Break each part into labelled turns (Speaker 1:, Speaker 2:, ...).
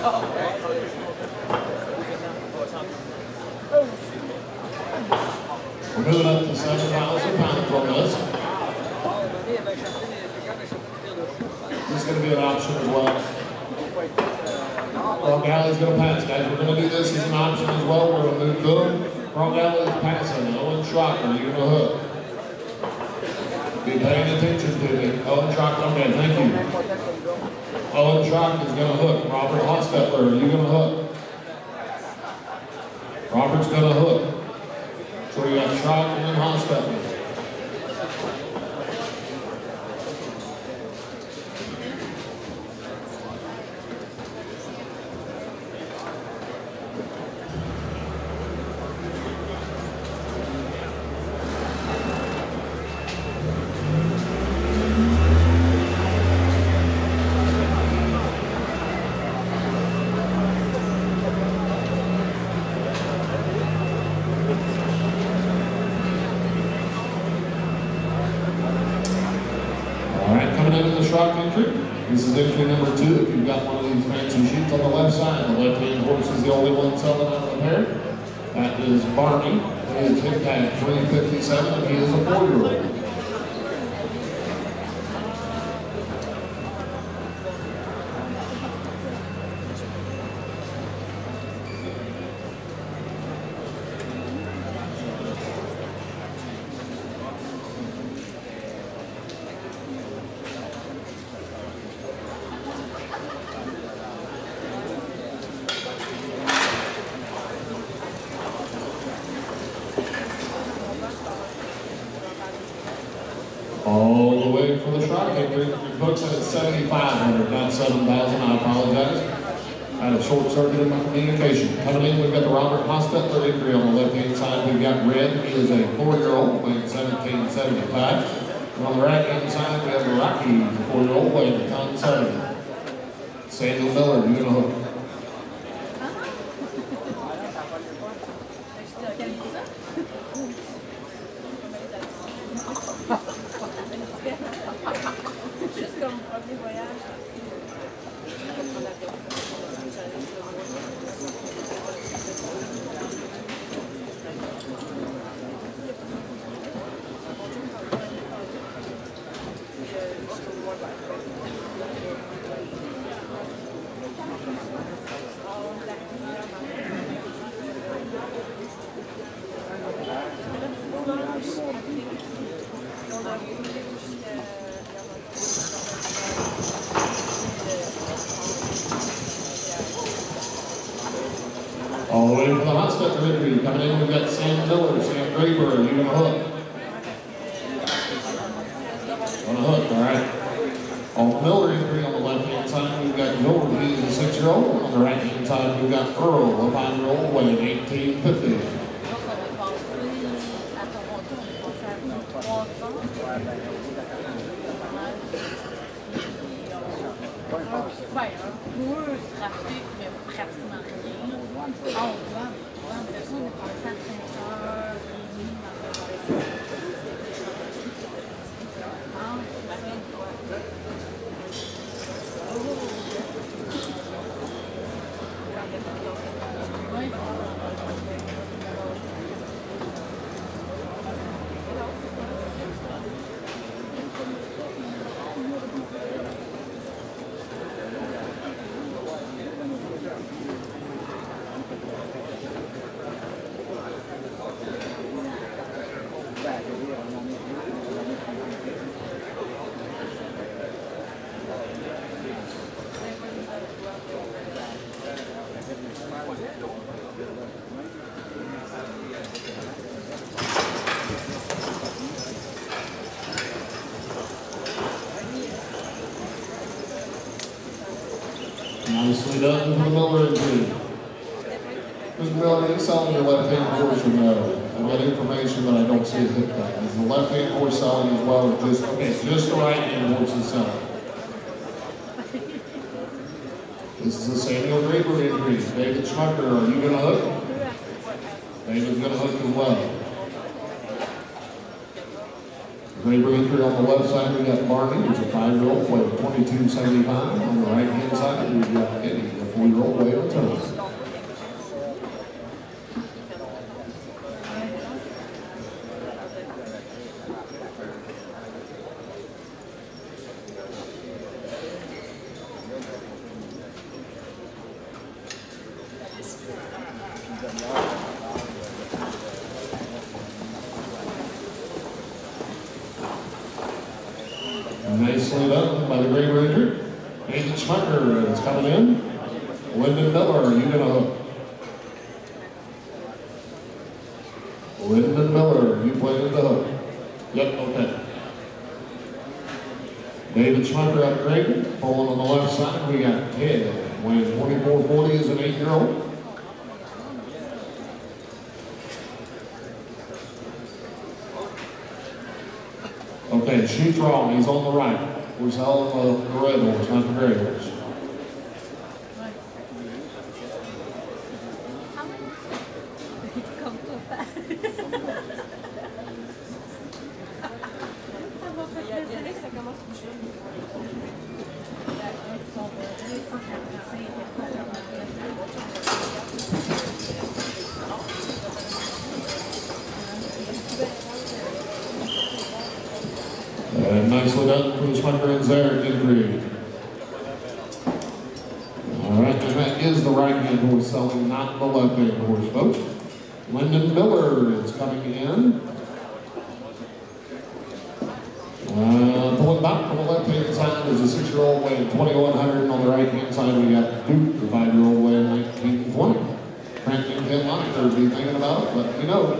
Speaker 1: We're moving up to 7,000 pounds on this. This is going to be an option as well. Frog Alley's going to pass, guys. We're going to do this as an option as well. We're going to move good. Frog Alley is passing. Owen Schrocker, you're going to hook. Be paying attention to me. Owen Schrocker, okay, thank you. Owen Schrocker is going to hook. Robert Hostetler, are you going to hook? Robert's going to hook. So we got Schrocker and Hostetler. This is entry number 2. If you've got one of these fancy sheets on the left side, the left-hand horse is the only one selling out of the pair. That is Barney. He is hit at 357, and he is a 4-year-old. All the way for the shot. Your books at 7,500, not 7,000. I apologize. I had a short circuit in my communication. Coming in, we've got the Robert Hostetler entry on the left-hand side. We've got Red. He is a 4-year-old, weighing 1775. And on the right-hand side, we have the Rocky, the 4-year-old, weighing 170. Samuel Miller, you're going to hook. All the way for the Hostetler entry. Coming in, we've got Sam Miller, Sam Draper, you gonna hook. Gonna hook, all right. On the Miller entry on the left-hand side, we've got Jordan, he is a 6-year-old. On the right-hand side, we've got Earl, a 5-year-old, weighing 1850. Nicely done for the Miller entry. Mr. Miller, is selling your left-hand horse or no? I've got information, but I don't see it hit that. Is the left-hand horse selling as well, or just, okay, just the right-hand horse is selling? This is a Samuel Draper entry. David Schmucker, are you going to hook? David's going to hook as well. Draper entry on the left side, we got Barney, who's a 5-year-old, weighing 2275. On the right-hand side, we've got Eddie, the 4-year-old, Nicely done by the Green Ranger. Nathan Schmecker is coming in. Lyndon Miller, you gonna hook. Lyndon Miller, you playing the hook. Yep, okay. David Schmecker upgraded. Pulling on the left side, we got Ted, weighing 2440 as an 8-year-old. Okay, shoot wrong, he's on the right. We're selling the red horse, not the gray horse. And nicely done for the Schmecker there in green. All right, and that is the right-hand horse selling, not the left-hand horse, folks. Lyndon Miller is coming in. Pulling back from the left-hand side is a 6-year-old weighing 2,100, and on the right-hand side we got Duke, the 5-year-old weighing 1920. Frank and Ken Locker be thinking about it, but you know.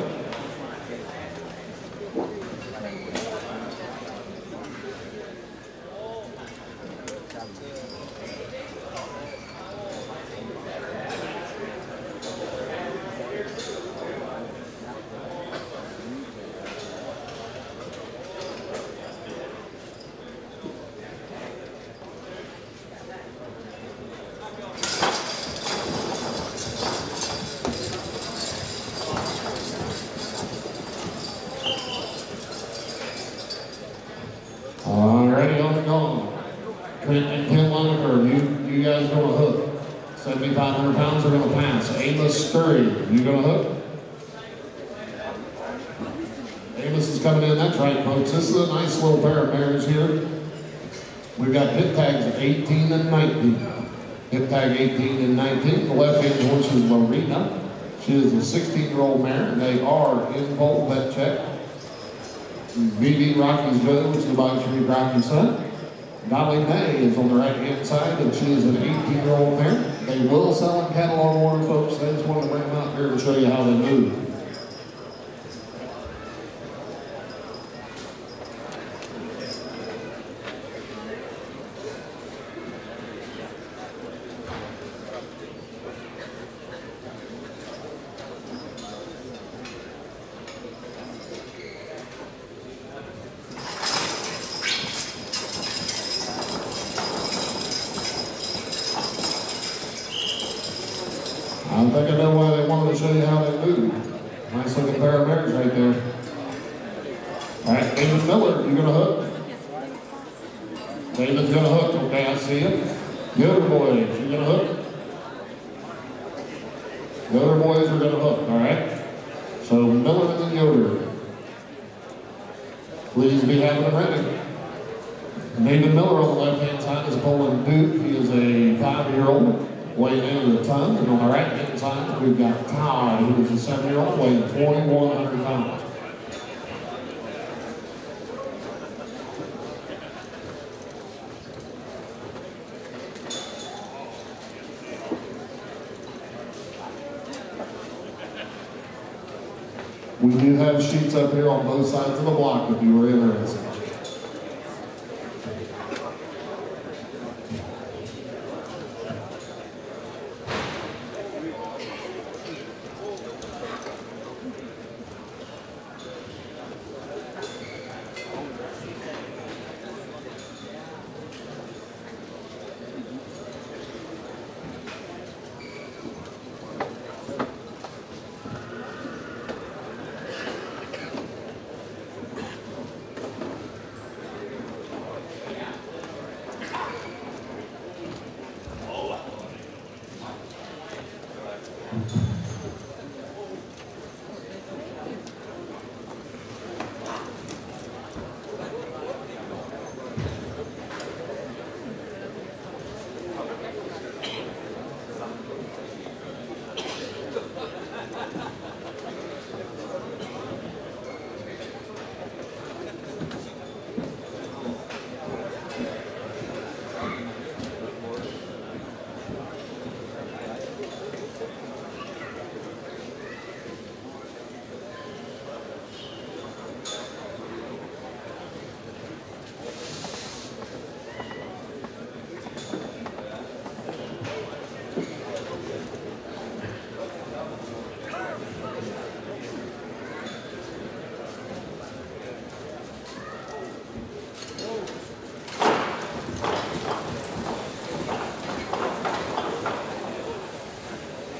Speaker 1: Already on the gong. Trent and Ken Loneker, you guys gonna hook. 7,500 pounds are gonna pass. Amos Sturry, you gonna hook? Amos is coming in, that's right, folks. This is a nice little pair of mares here. We've got hip tags of 18 and 19. Hip tag 18 and 19. The left-hand horse is Lorena. She is a 16-year-old mare, and they are in full vet check. VV Rocky's Jones, the by Tree Rocky's son. Dolly May is on the right-hand side, and she is an 18-year-old mare. They will sell in catalog order, folks. They just want to bring them out here to show you how they move. I think I know why they wanted to show you how they move. Nice looking pair of mares right there. All right, David Miller, you gonna hook? David's gonna hook, okay, I see it. Yoder boys, you gonna hook? Yoder boys are gonna hook, all right? So Miller and Yoder, please be having them ready. David Miller on the left-hand side is pulling Duke. He is a 5-year-old. Weighing in at a ton, and on the right-hand side, we've got Todd, who is a 7-year-old, weighing 2,100 pounds. We do have sheets up here on both sides of the block if you were interested.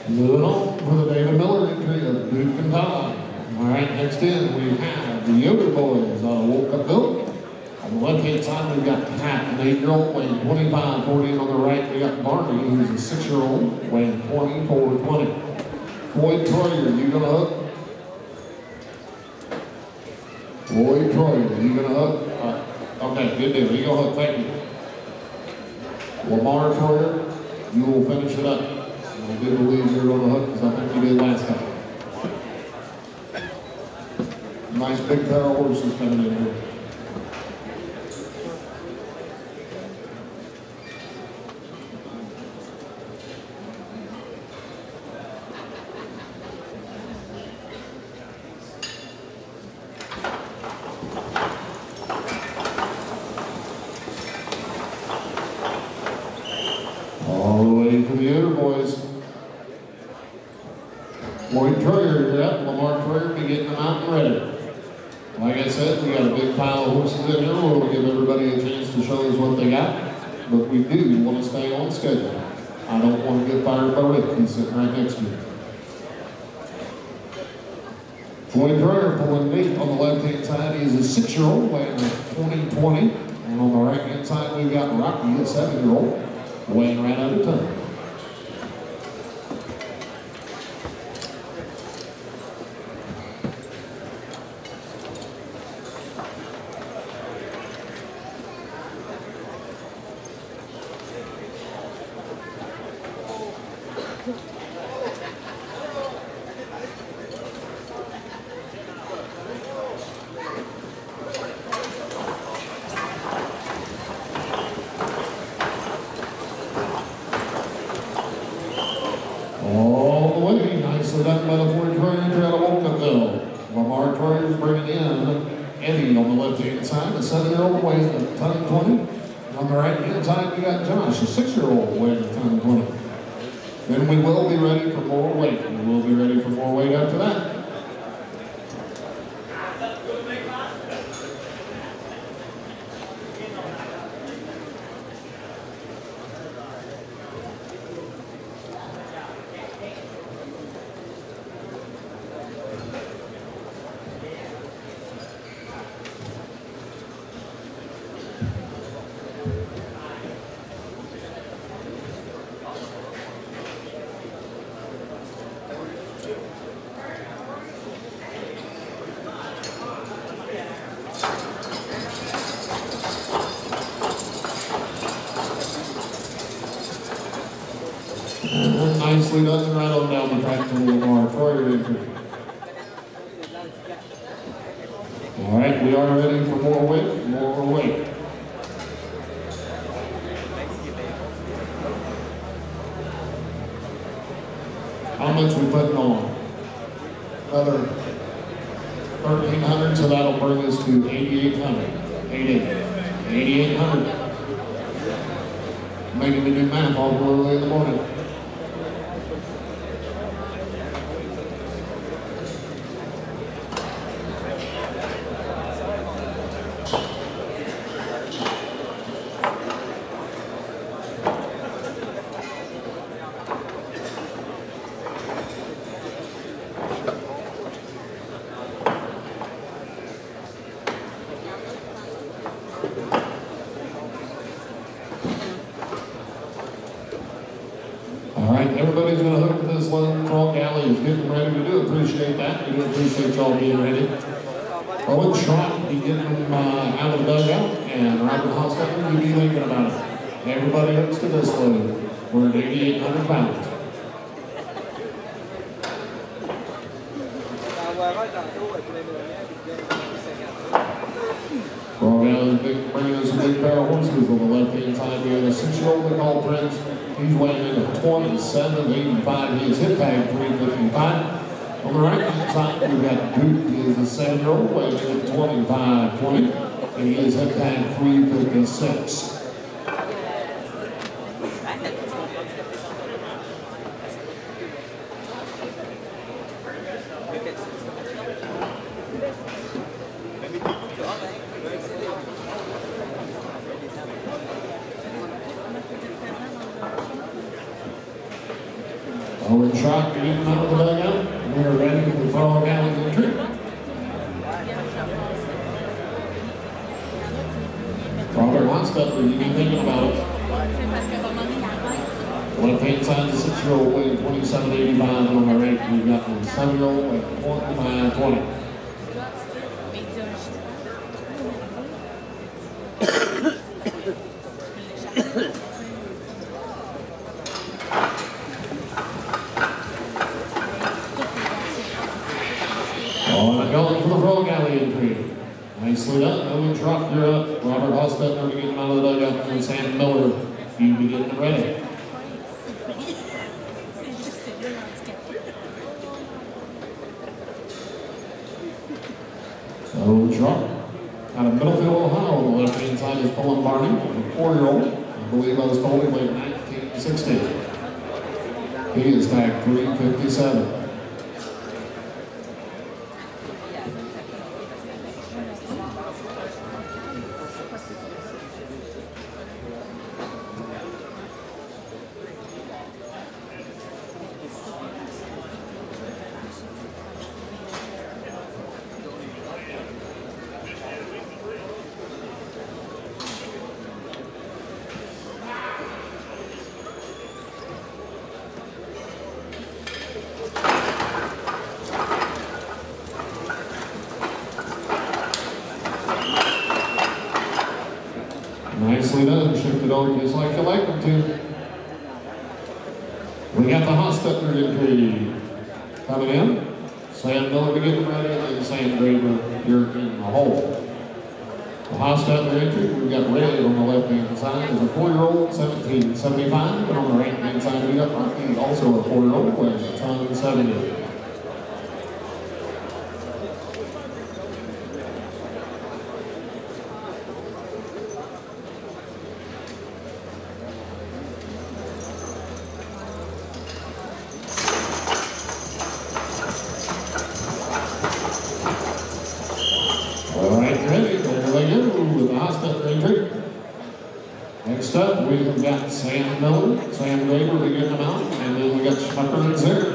Speaker 1: Moving on for the David Miller entry of Duke and Todd. All right, next in we have the Yoder boys out of Wolcottville. On the left-hand side, we've got Pat, an 8-year-old, weighing 25-40. On the right, we got Barney, who's a 6-year-old, weighing 24-20. Floyd Troyer, you gonna hook? Floyd Troyer, you gonna hook? Okay, good deal. You gonna hook? Thank you. Lamar Troyer, you will finish it up. I do believe you're gonna hook because I think you did last time. Nice big pair of horses coming in here. All the way for the Yoder boys. Floyd Troyer, you're up. Lamar Troyer be getting them out and ready. Like I said, we got a big pile of horses in here. We'll give everybody a chance to show us what they got. But we do want to stay on schedule. I don't want to get fired by Rick. He's sitting right next to me. Floyd Troyer pulling neat on the left-hand side. He's a 6-year-old weighing 20-20. And on the right-hand side, we've got Rocky, a 7-year-old, weighing right out of ton. All the way, nicely done by the Floyd Troyer entry out of Wolcottville. Lamar Troyer's bringing in Eddie on the left-hand side, a 7-year-old weighing a ton 20. On the right-hand side, we got Josh, a 6-year-old weighing a ton 20. Then we will be ready for more weight. We will be ready for more weight after that. And nicely done right on down the track to Lamar Troyer entry. All right, we are ready for more weight, more weight. How much we putting on? Another 1,300, so that'll bring us to 8,800. 8,800. Making me do math all the way in the morning. All right, everybody's going to hook to this one. Frog Alley is getting ready. We do appreciate that. We do appreciate y'all being ready. Owen Schrock be getting them out of the dugout, and Robert Hostetler, you be thinking about it. Everybody hooks to this load. We're at 8,800 pounds. Frog Alley bringing us a big pair of horses on the left-hand side. We have a 6-year-old they call Prince. He's weighing in at 27.85. He is hip tag 355. On the right-hand side, we've got Duke. He is a 7-year-old weighing in at 25.20. And he is hip tag 356. Owen Schrock getting him out of the dugout. We are ready for the Frog Alley entry. Robert Hostetler, you be thinking about it. Left-hand side, the 6-year-old weighing 27.85, and on the right, we've got the 7-year-old weighing 25.20. Going for the Frog Alley entry. Nicely done. Owen Schrock, you're up. Robert Hostetler to get him out of the dugout, and Sam Miller, you be getting ready. Owen Schrock out of Middlefield, Ohio. On the left-hand side is Pullen Barney, a 4-year-old. I believe I was told he weighed 19.60. He is tagged 357. Nicely done, shifted over just like you like them to. We got the Hostetler entry coming in. Sam Miller to get them ready, and then Sam Graver, you're in the hole. The Hostetler entry, we've got Red on the left-hand side, is a 4-year-old, 17.75, and on the right-hand side, we got Rocky, also a 4-year-old, with a ton of 70. Next up, we've got Sam Miller, Sam Graver to get them out, and then we got Schmucker and Zare.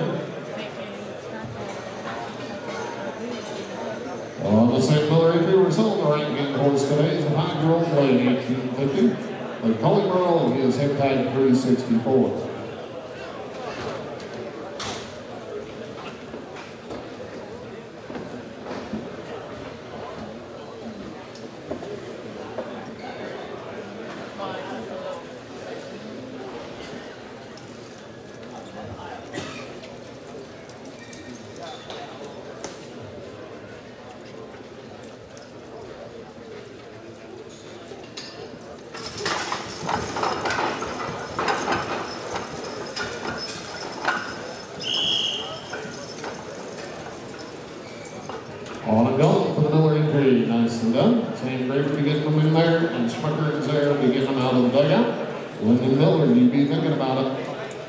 Speaker 1: On the Sam Miller entry, we're selling the right-hand horse today. He's a 5-year-old weighing 1850. They call him Earl, and he is head tag 364. On and going for the Miller entry. Nicely done. Sam Graver to get them in there, and Schmucker and Zare to get them out of the dugout. Lyndon Miller, you be thinking about it.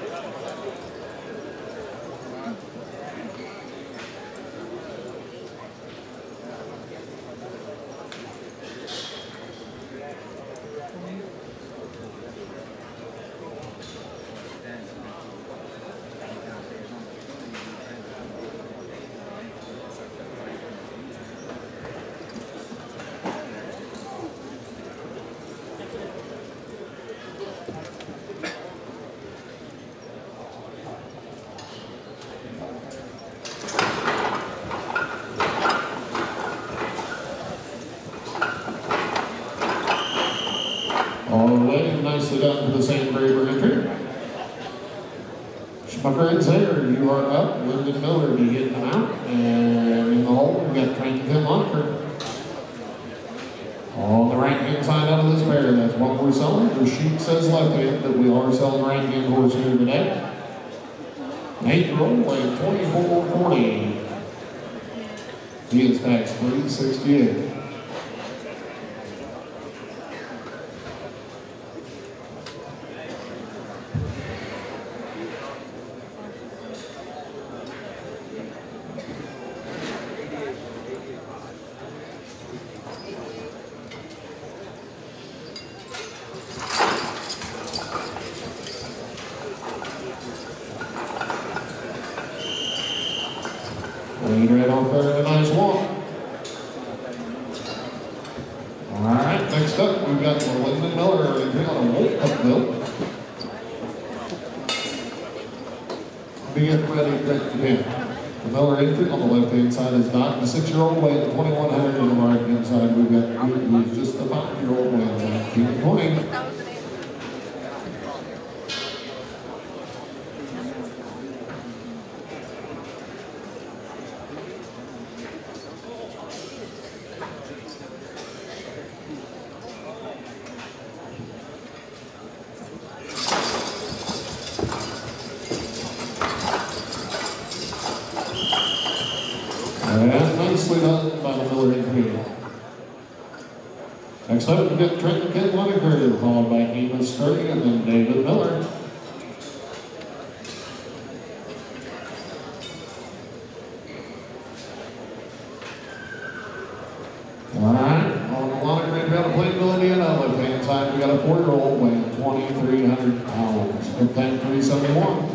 Speaker 1: All the way, nicely done for the Sam Graver entry. Schmucker and Zare, you are up. Lyndon Miller, you getting them out. And in the hole, we've got Trenton Locker. On the right-hand side out of this pair, that's what we're selling. The sheet says left-hand, but we are selling right-hand horse here today. 8-year-old weighing 24.40. He is taxed 368. Lead right off there, a nice walk. All right, next up, we've got Lyndon Miller entry on a Wolf Cup bill. Be getting ready to begin. The Miller entry on the left-hand side is Doc, the 6-year-old weighing 2,100. On the right-hand side, we've got who's just a 5-year-old weighing 1920. And nicely done by the Miller entry. Next up, we get Trenton Kent-Leninger, followed by Amos Sturdy and then David Miller. All right, on the Leninger, we've got a Plainville, Indiana. Left-hand side, we got a 4-year-old weighing 2,300 pounds. Good tank 371.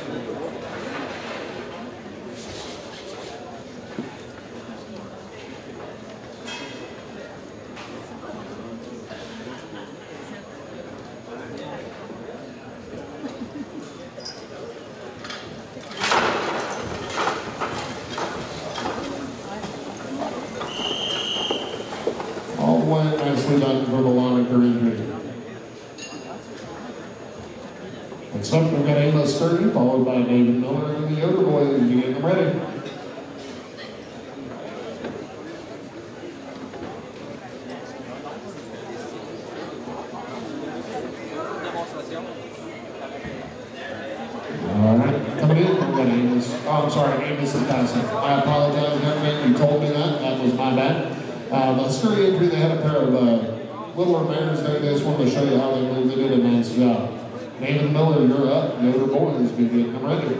Speaker 1: All the way nicely done for the Leninger entry. Next up, we've got Amos Sturdy, followed by David Miller and the Yoder boys. You get them ready. All right, coming in, we've got Amos. Oh, I'm sorry, Amos is passing. I apologize, everything. You told me that. That was my bad. The Sturdy entry, they had a pair of littler mares there. They just wanted to show you how they moved. They did a nice job. David Miller, you're up. Yoder boys, be getting them ready.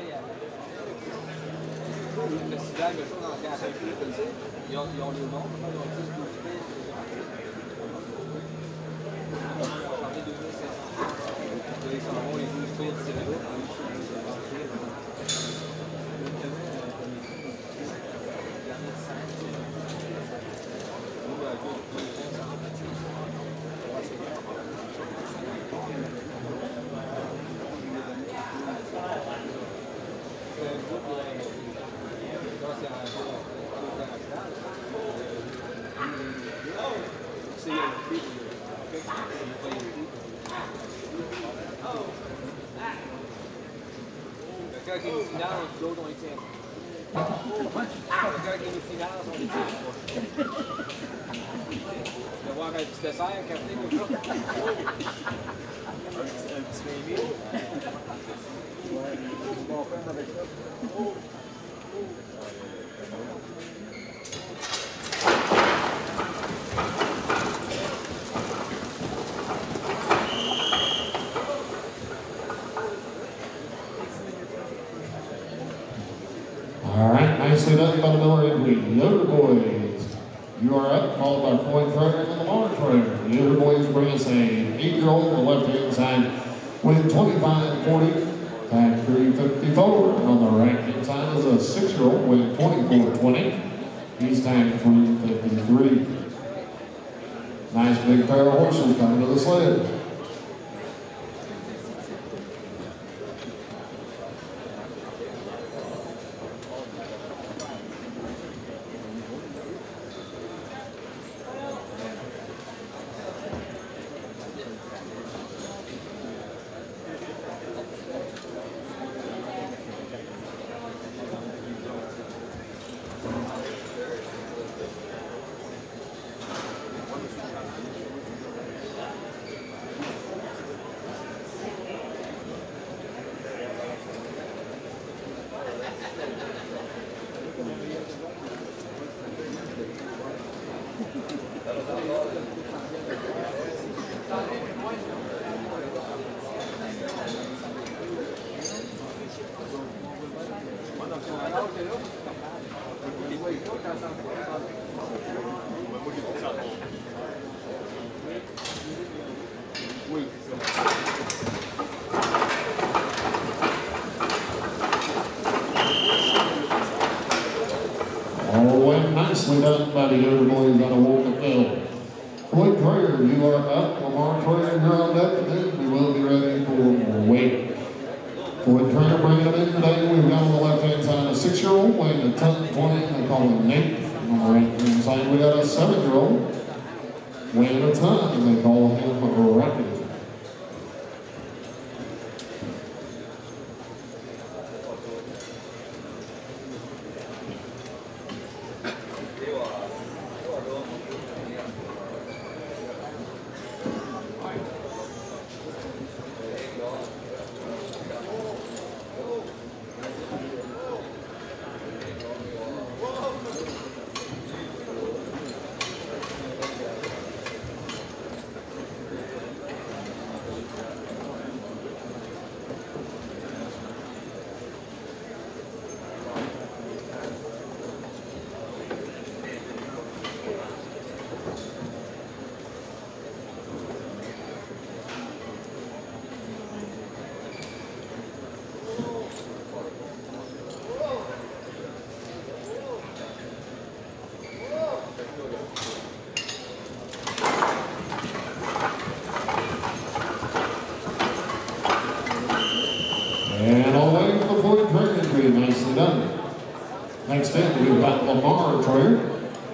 Speaker 2: Quelqu'un qui nous finance, l'autre on les tient. Quelqu'un qui nous finance, on les tient pas. Je vais voir un petit dessert, un café, quelque chose. Un petit baby. Ouais, on va faire avec ça.
Speaker 1: All right, nicely done by the Miller entry. Yoder boys, you are up, followed by Floyd Frederick and the Lamar Trainer. The Yoder boys bring us a 8-year-old on the left-hand side with 25.40, tag 354. And on the right-hand side is a 6-year-old with 24.20. He's tagged 353. Nice big pair of horses coming to the sled. Nicely done by the Yoder boys out of Wolfville. Floyd Troyer, you are up. Lamar Troyer, you're on deck. And then we will be ready for weight. Floyd Troyer bringing them in today. We've got on the left-hand side a 6-year-old weighing a ton 20. They call him Nate. On the right-hand side, we got a 7-year-old weighing a ton, and they call him Rocket. And all the way for the Floyd Troyer entry, nicely done. Next in, we've got Lamar Troyer.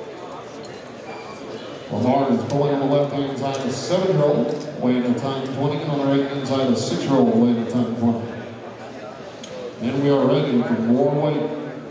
Speaker 1: Lamar is pulling on the left-hand side, a 7-year-old, weighing a ton 20, and on the right-hand side, a 6-year-old, weighing a ton 20. And we are ready for more weight.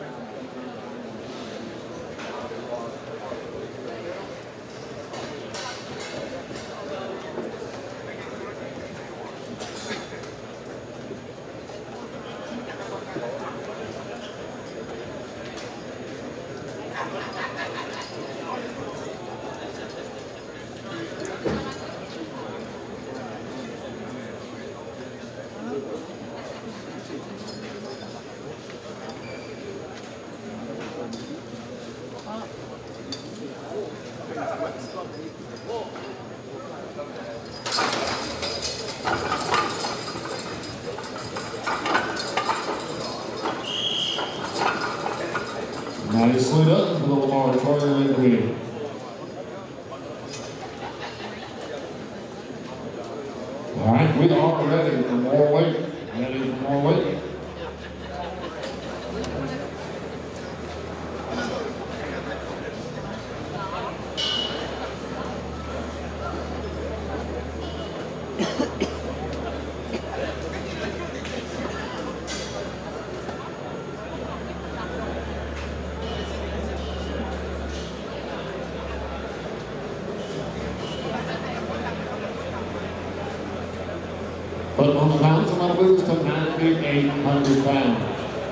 Speaker 1: Nicely done for the Lamar Troyer entry. All right, we are ready for more weight. Ready for more weight. Putting on the balance, I'm going to boost to 9,800 pounds.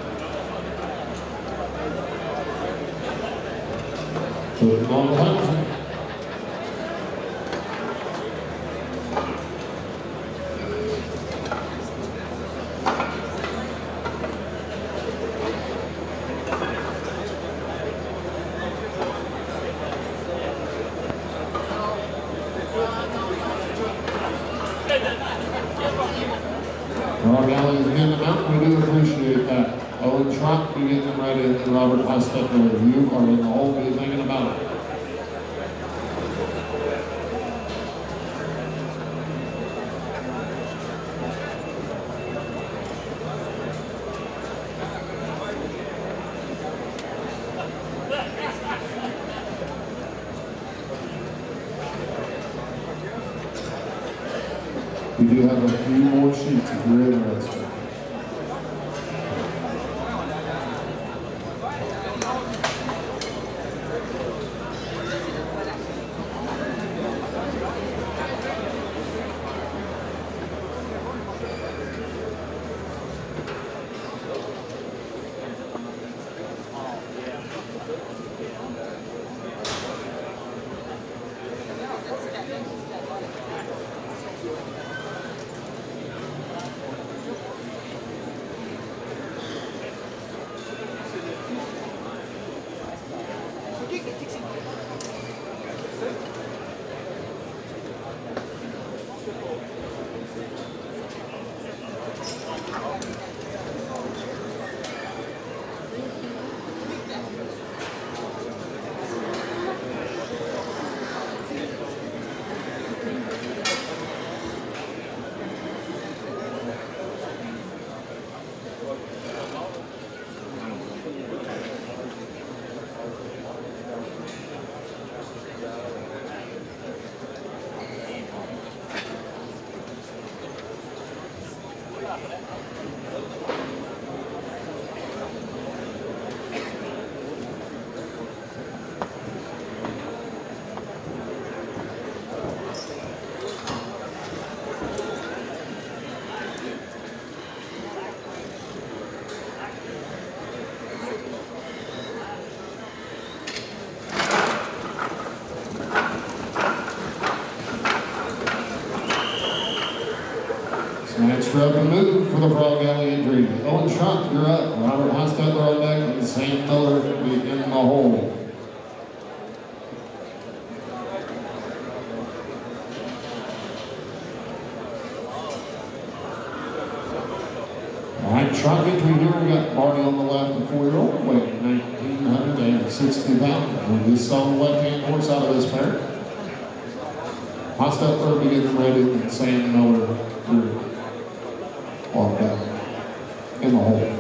Speaker 1: Putting on the balance. Our galleys getting them out, we do appreciate that. Owen Trump, you getting them ready, and then Robert Hostetler, you are in the hole, be thinking about it. We do have a few more sheets if you're interested. the Frog Alley entry. Owen Schrock, you're up. Robert Hostetler on deck, and Sam Miller in the hole. All right, Schrock entry here. We got Barney on the left, the 4-year-old, weighing 1,960 pounds. We just saw the left-hand horse out of this pair. Hostetler getting ready, and Sam Miller on deck in the hole.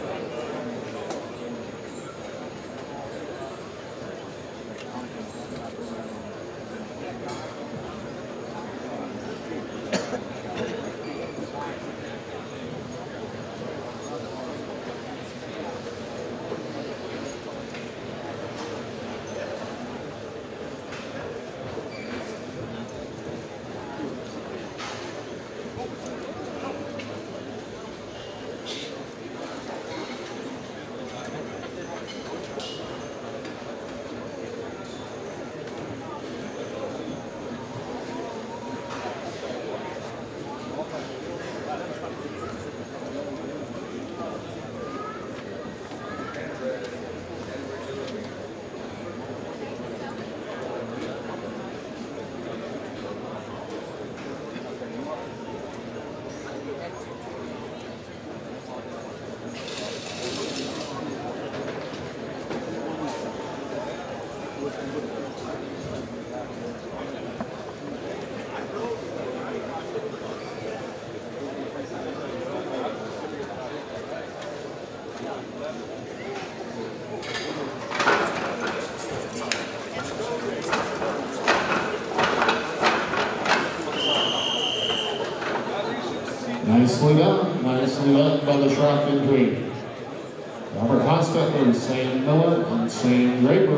Speaker 1: Nicely done by the Schrock entry. Robert Hostetler, Sam Miller, and Sam Draper.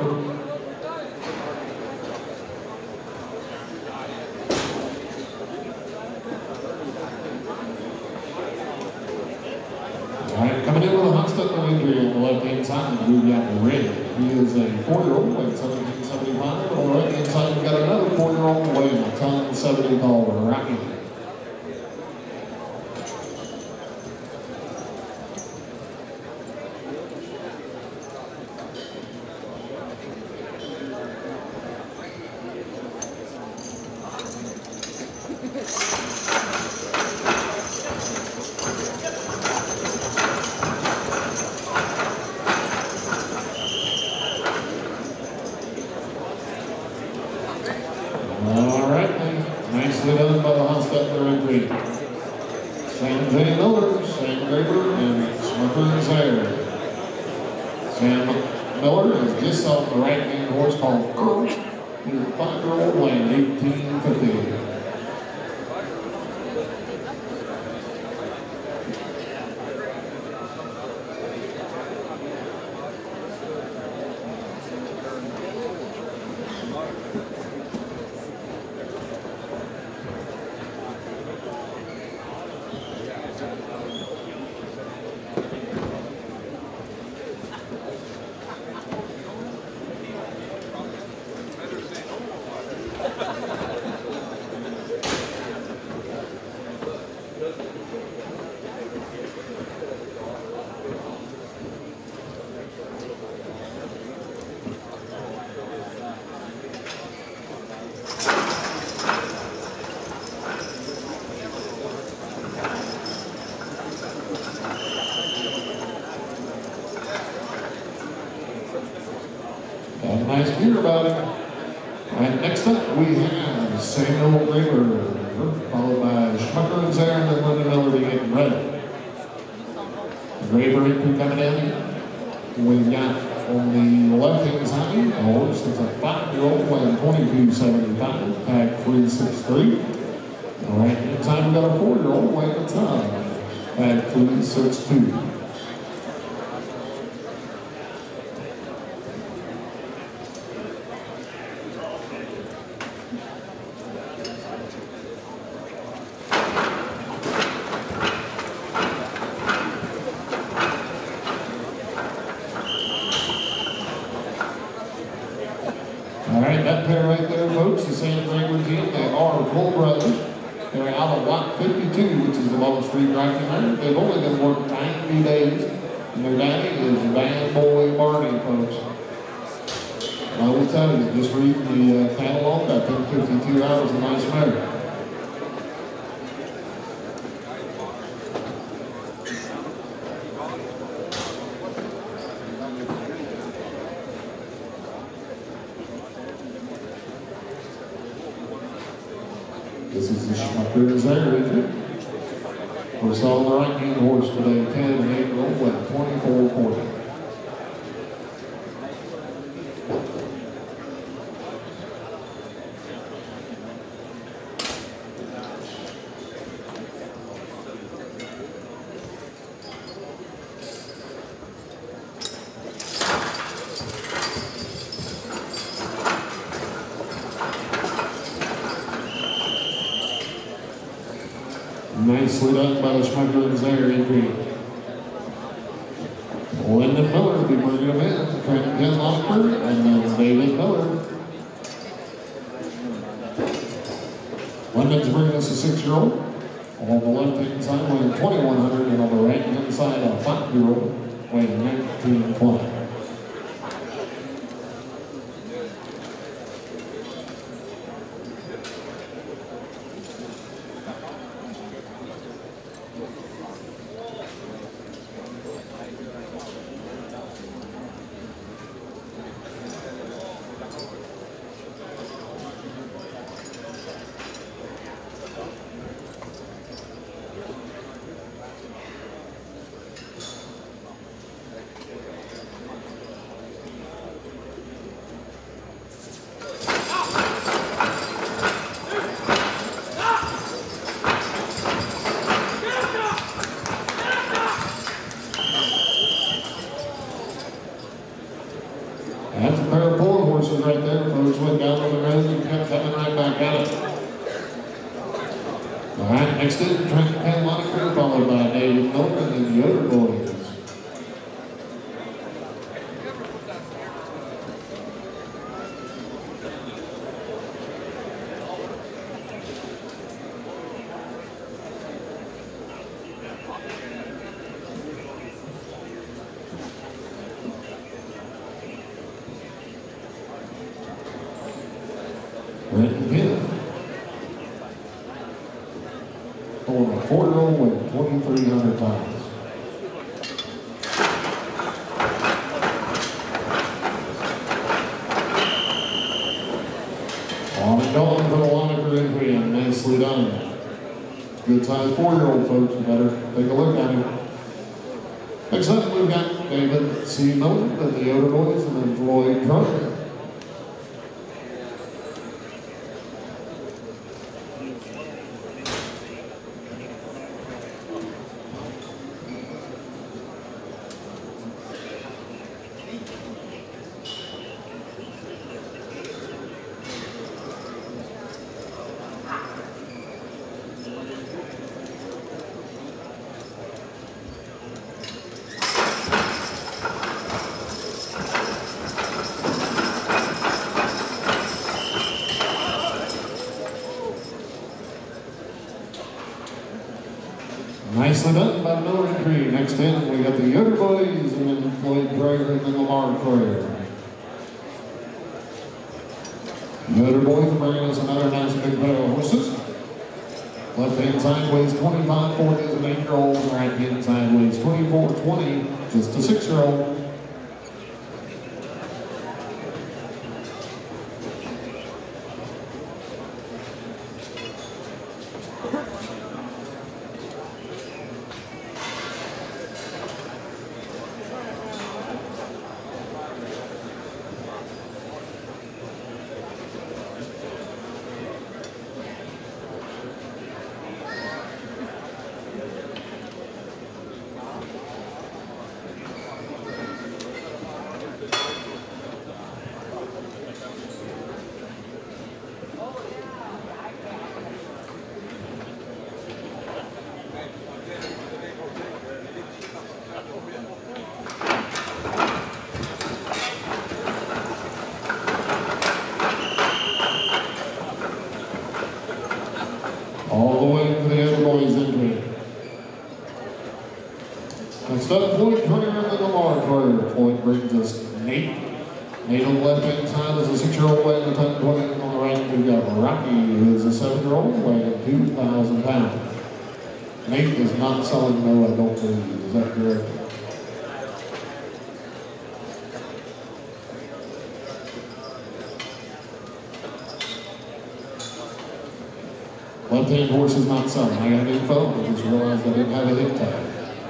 Speaker 1: All right, coming in with a Hostetler entry on the left-hand side, we've got Red. He is a 4-year-old weighing 1775. On the right-hand side, we've got another 4-year-old weighing 1,070 called Rocky. All right, nicely done by the Hostetler entry. Sam J. Miller, Sam Draper, and Smucker Zaire. Sam Miller is just off the right-hand horse called Earl. He's a 5-year-old weighing 1,850. Got a nice gear about it. All right, next up we have Samuel Draper, followed by Schmucker and Zaire, and then Linda Miller getting ready. Draper entry coming in. We've got on the left-hand side a horse that's a 5-year-old weighing 2275, tag 363. All right, inside we've got a 4-year-old weighing a ton, tag 362. All right, that pair right there, folks, the Sam Draper team, they are full brothers. They're out of lot 52, which is the Bubble Street Racing Iron. They've only been working 90 days, and their daddy is Bad Boy Barney, folks. I will tell you, just read the catalog, that took 52 hours, a nice mare. This is the Schmuckers there, isn't it? We're selling the right-hand horse today, 10 and 8-year-old with 24.40. Nicely done by the Schmuckers there, Adrian. Lyndon Miller will be bringing them in. Trent Genlocker and then David Miller. Lyndon's bringing us a 6-year-old. On the left-hand side, weighing 2,100, and on the right-hand side, a 5-year-old, weighing 1920. That's a pair of pulling horses right there. Folks went down on the road and kept coming right back at it. All right, next is Trent Genlocker, followed by David Milton and the other boys. Brenton Hill. On a 4-year-old with 2,300 pounds. On and going for the Wanamaker Adrian. Nicely done. Good size 4-year-old, folks. You better take a look at him. Next up, we've got David C. Miller and the Yoder Boys, and then Floyd Trucker. Nicely done by Miller and Creed. Next in, we got the Yoder Boys, and then Floyd Prayer, and then Lamar Prayer. Yoder Boys are bringing us another nice big pair of horses. Left-hand side weighs 25.40 as an 8-year-old, right-hand side weighs 24.20, just a 6-year-old. Next up, Point Trainer in the Lamar Trainer. Point brings us Nate. Nate on the left-hand side is a 6-year-old weighing a ton 20. On the right, we've got Rocky, who is a 7-year-old weighing 2,000 pounds. Nate is not selling, no, I don't believe. Is that correct? Left-hand horse is not selling. I got info, I just realized I didn't have a hip tag.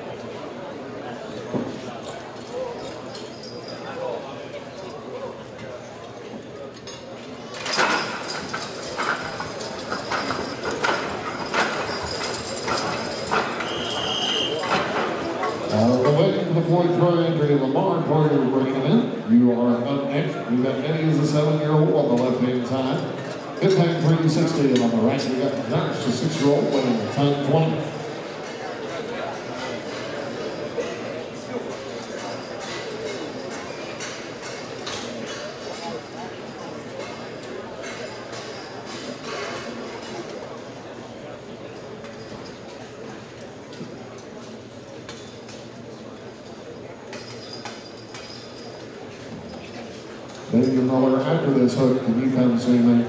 Speaker 1: Point pro entry, Lamar Carter bringing it in. You are up next. We've got Eddie as a 7-year-old on the left-hand side. His hang 360, and on the right, we got Nurse, a 6-year-old weighing a ton 20. David Miller, after this hook, can you come see me?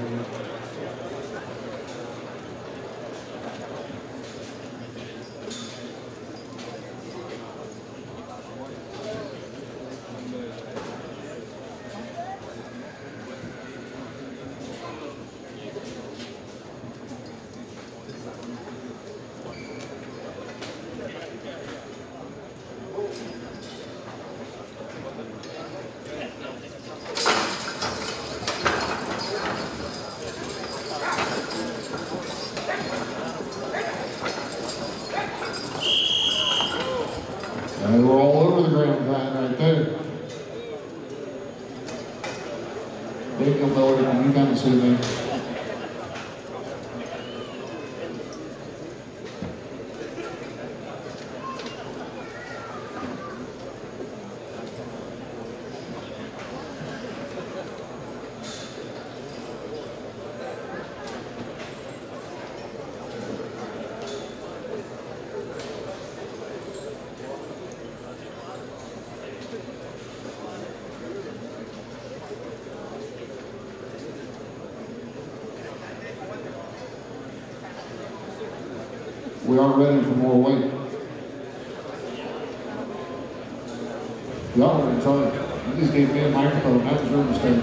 Speaker 1: They were all over the ground right there. Daniel Miller, can you come and see me? We are ready for more weight. Y'all are in charge. You just gave me a microphone. That was your mistake.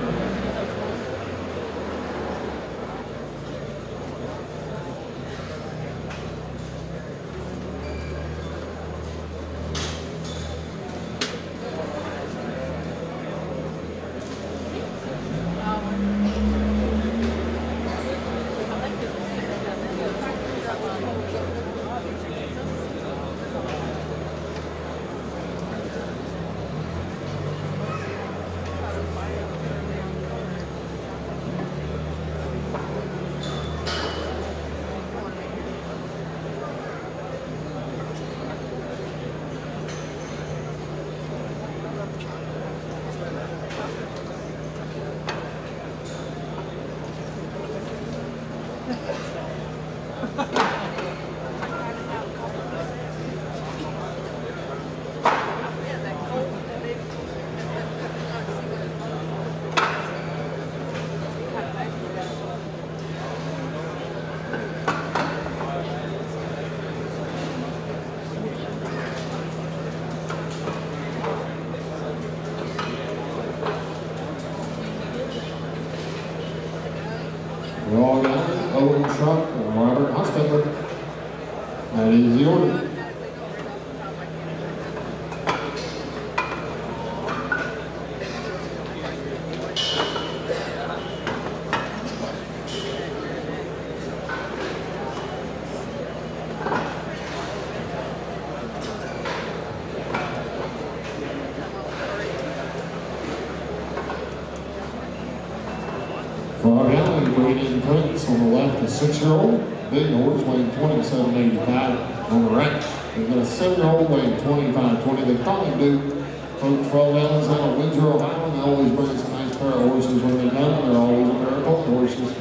Speaker 1: We all got Owen Schruck and Robert Hostetler. That is the order. Frog Alley, Braden Prince on the left, a 6-year-old. Big horse weighing 27.85 on the right. They've got a 7-year-old weighing 25.20. They probably do. Folks, Frog Alley's out of Windsor, Ohio, and they always bring us a nice pair of horses when they come. They're always a pair of gold horses.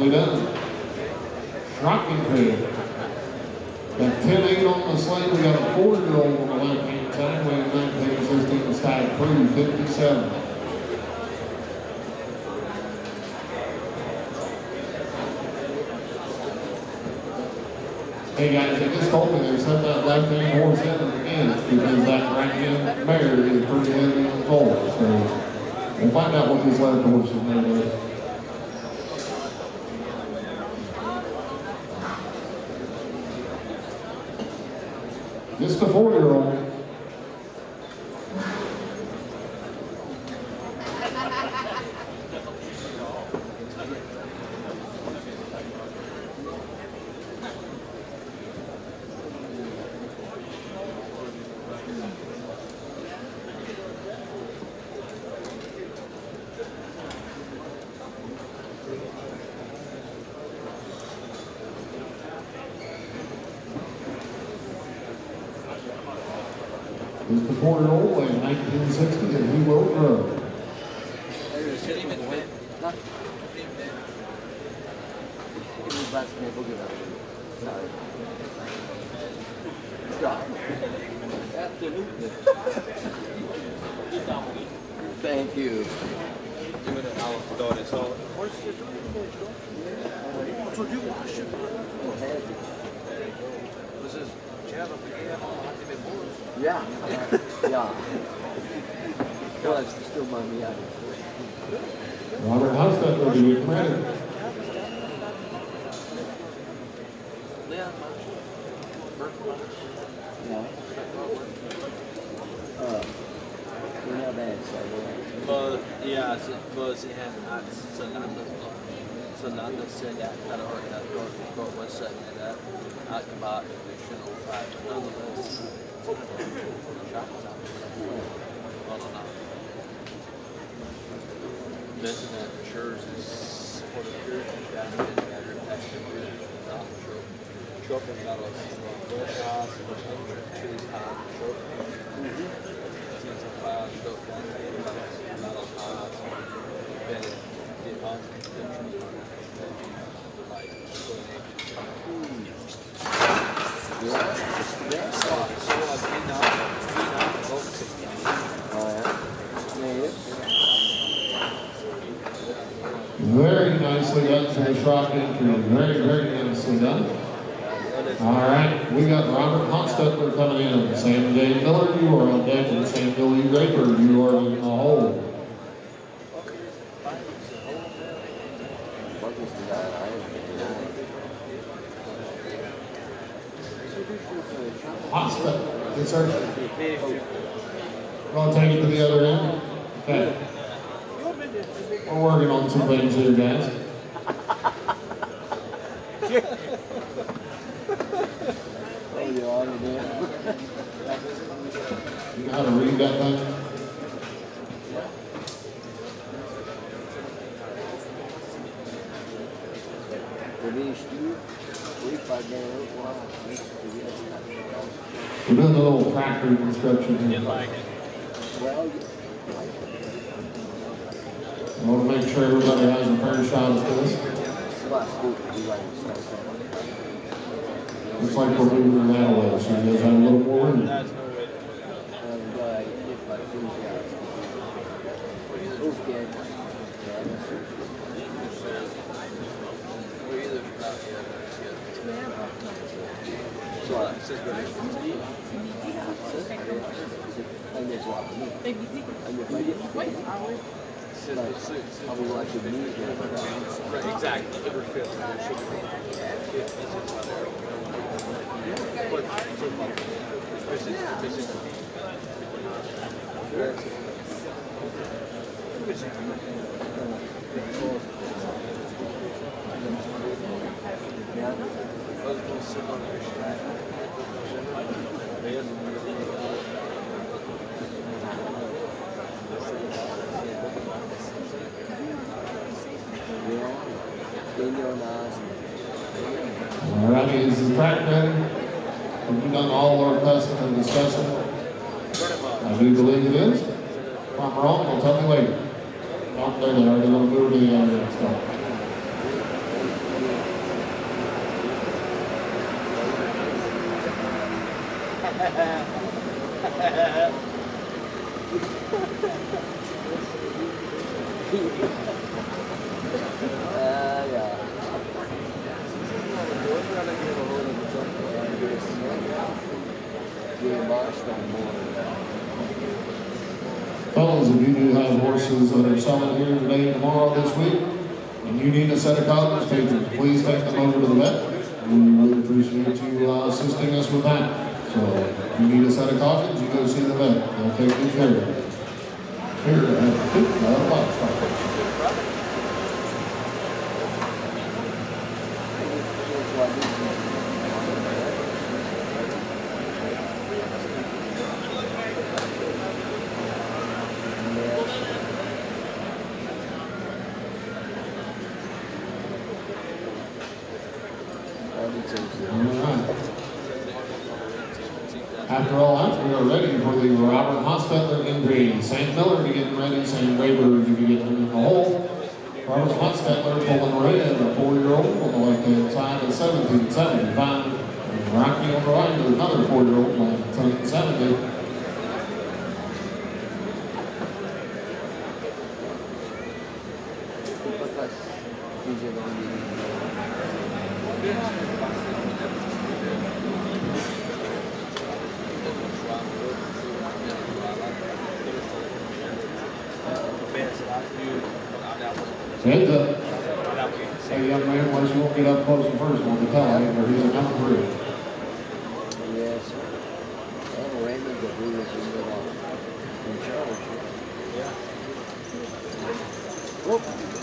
Speaker 1: nicely done. Shocking crew. Got 10-8 on the slate. We got a 4-year-old on the left-hand side, weighing 19-16, tag 357. Hey guys, they just told me they sent that left-hand horse in at the end because that right-hand mare is pretty heavy on the foal. So we'll find out what this left horse is made of. Just a 4-year-old. He's the 4-year-old in 1960, and he will grow.
Speaker 3: Absolutely. Thank you. Yeah. Yeah. Well, that's still my me out.
Speaker 1: Robert Husted will be getting ready.
Speaker 3: No. We're not bad, so
Speaker 4: ja, vad säger han att Solander said that kind of hurt that got one second that I come out and should have five nonetheless. Mention that insurers is for the security that matter action not sure. Shopping got us both house and chili's high short. Seems a file shop down there, not on high. Then it on like
Speaker 1: Very nicely done for the Schrock entry. Very, very nicely done. All right, we got Robert Hostetler coming in. Sam J. Miller, you are on deck, and Sam Billy Draper, you are in the hole. Hostetler, yes sir. Want to take it to the other end? Okay. We're working on some things here, guys. You know how to read that thing? We're doing a little tractor construction here. I want to make sure everybody has a fair shot at this. Looks like we're moving that way, so you guys have a little more room.
Speaker 4: exactly.
Speaker 1: All right, is the track ready? Have you done all our testing and discussion? I do believe it is. If I'm wrong, you'll tell me later. Not there, they're already going to move to the other stuff.
Speaker 3: Yeah.
Speaker 1: Fellas, if you do have horses that are selling here today and tomorrow this week, and you need a set of cottons featured, please take them over to the vet. We would appreciate you assisting us with that. So if you need a set of cottons, you go see the vet. They'll take good care of it. Here, I think that livestock. After all that, we are ready for the Robert Hostetler entry. St. Miller to get ready, St. Weber to get in the hole. Robert Hostetler pulling red, a 4-year-old on the left-hand side at 17.75. And Rocky on the right with another 4-year-old at 10.70. Heads up. Hey, young man, once you won't get up close and first, won't you tell him, or he's a number 3.
Speaker 3: Yes, sir. And Raymond that we was in charge. Yeah. Whoop.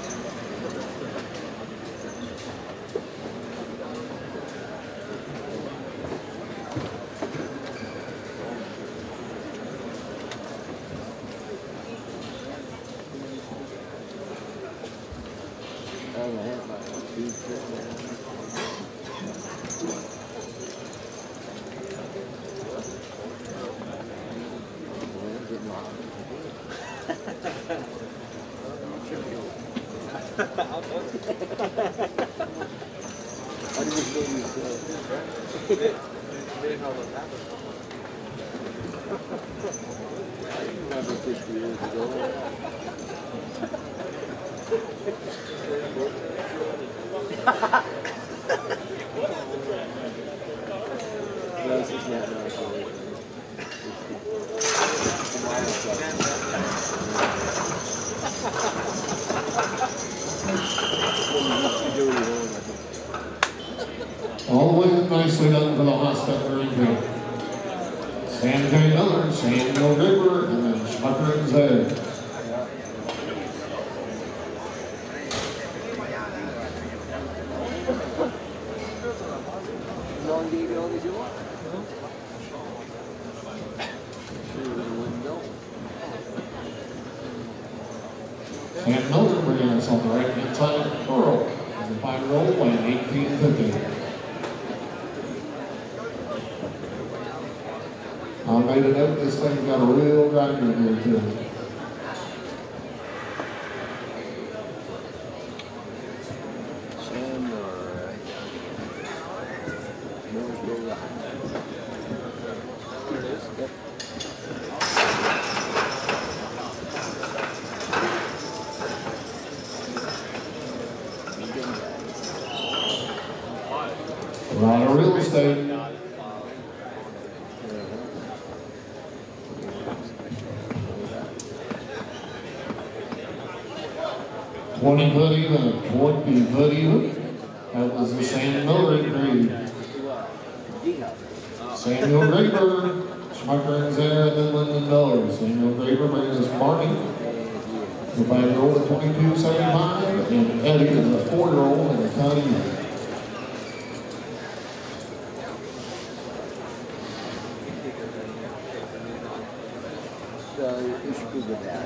Speaker 3: Remember 50 years ago. No, this is not nice.
Speaker 1: All the way nicely done for the Hostetler entry. Sam J. Miller, Samuel Ripper, and then Schmucker and Zed. Sam Miller bringing us on the right-hand side of Pearl as a 5-year-old weighing 18.50. I made a note, this thing's got a real grinder in here too.
Speaker 3: Sam Miller's go right. Yep.
Speaker 1: A lot of real estate. 20 foot even, 20 foot even. That was the Sam Miller entry. Samuel Graber, Schmucker and Zara, and then Lyndon Miller. Samuel Graber brings us Marty, the 5-year-old at 22.75, and Eddie is a 4-year-old at a ton even.
Speaker 3: You should Google that.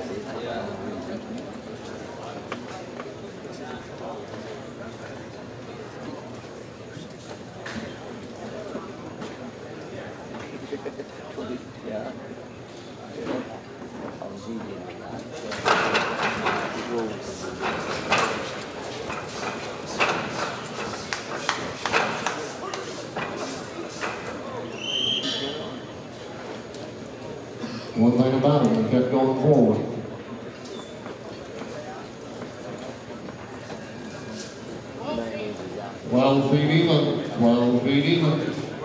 Speaker 3: Yeah. I was eating that.
Speaker 1: going forward. Well, feet even. 12 feet even.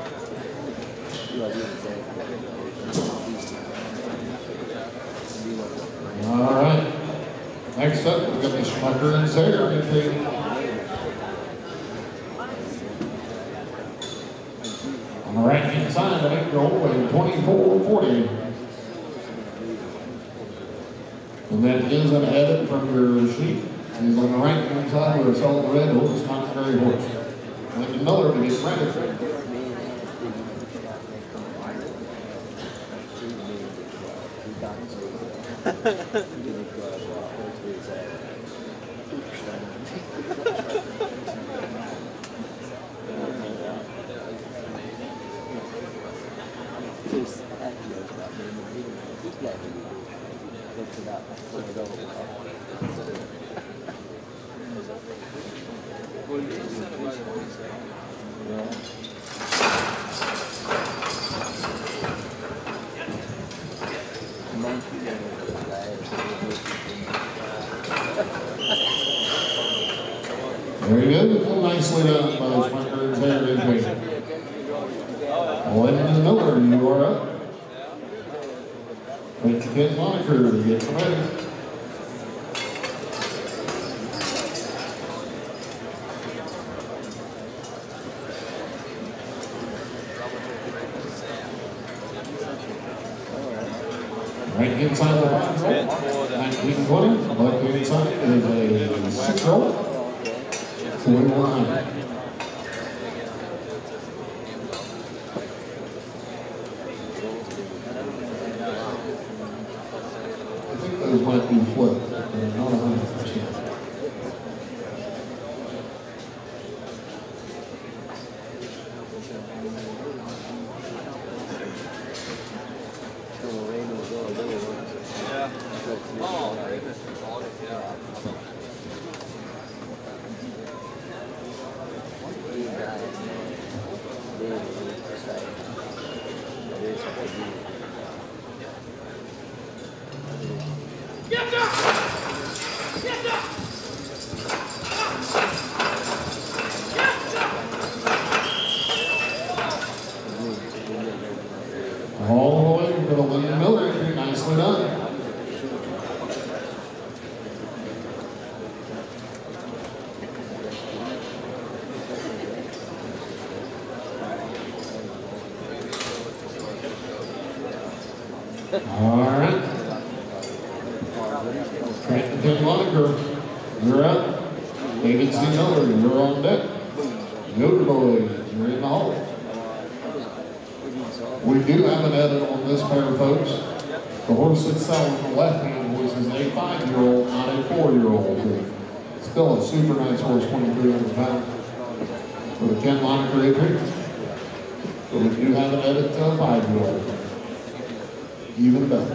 Speaker 1: All right. Next up, we've got the Schmucker and Sayer entry. On the right hand side, an 8-year-old weighing 2440. And that is an edit from your sheet. He's on the right hand side with a solid red horse, Montgomery horse. Lincoln Miller to get ready. Very good. Nicely done by the Schmucker and Sayer entry. Lincoln Miller, you are up. Wait to get Moniker to get ready. Right inside the box, 1920. Left inside is a 6-year-old. 41. I think those might be flipped, but not 100%. All the way for the Lincoln Miller entry, nicely done. All right. Trenton Moniker, you're up. David C. Miller, you're on deck. Yoder Boys, you're in the hall. We do have an edit on this pair, folks. The horse that's selling the left-hand horse is a 5-year-old, not a 4-year-old. Still a super nice horse, 2,300 pounds. For the Ken Moniker entry. So we do have an edit to a 5-year-old. Even better.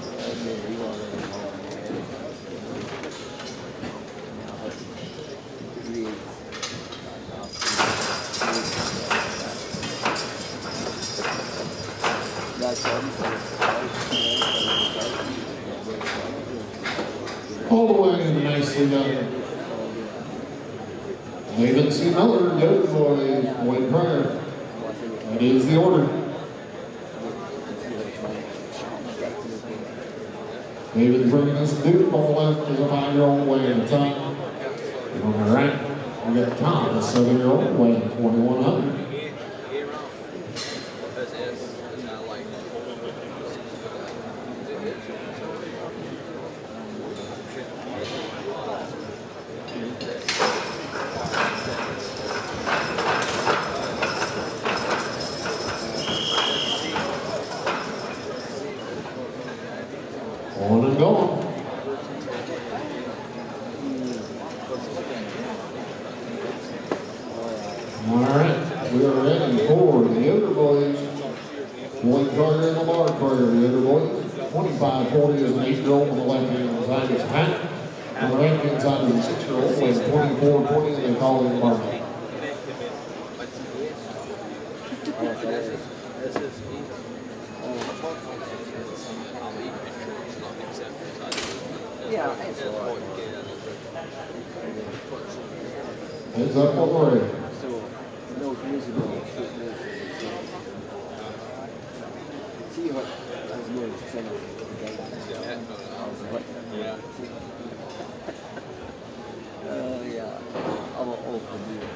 Speaker 1: All the way nicely done. David C. Miller, Yoder Boy, Wayne Pryor. That is the order. David bringing us Duke on the left is a 5-year-old weighing a ton. And on the right, we got Tom, a 7-year-old weighing 2,100. On and going. All right, we are ready for the Yoder Boys. Wayne Pryor and Lamar Pryor, the Yoder Boys. 2540 is an 8-year-old on the left-hand side is Pat. On the right-hand side is a 6-year-old weighing 2420, and they call him Mark.
Speaker 3: Yeah, it's all right.
Speaker 1: Heads up on the ready.
Speaker 3: So, no visible. See what I was going to say.
Speaker 4: Yeah.
Speaker 3: Yeah. I'm an old for you.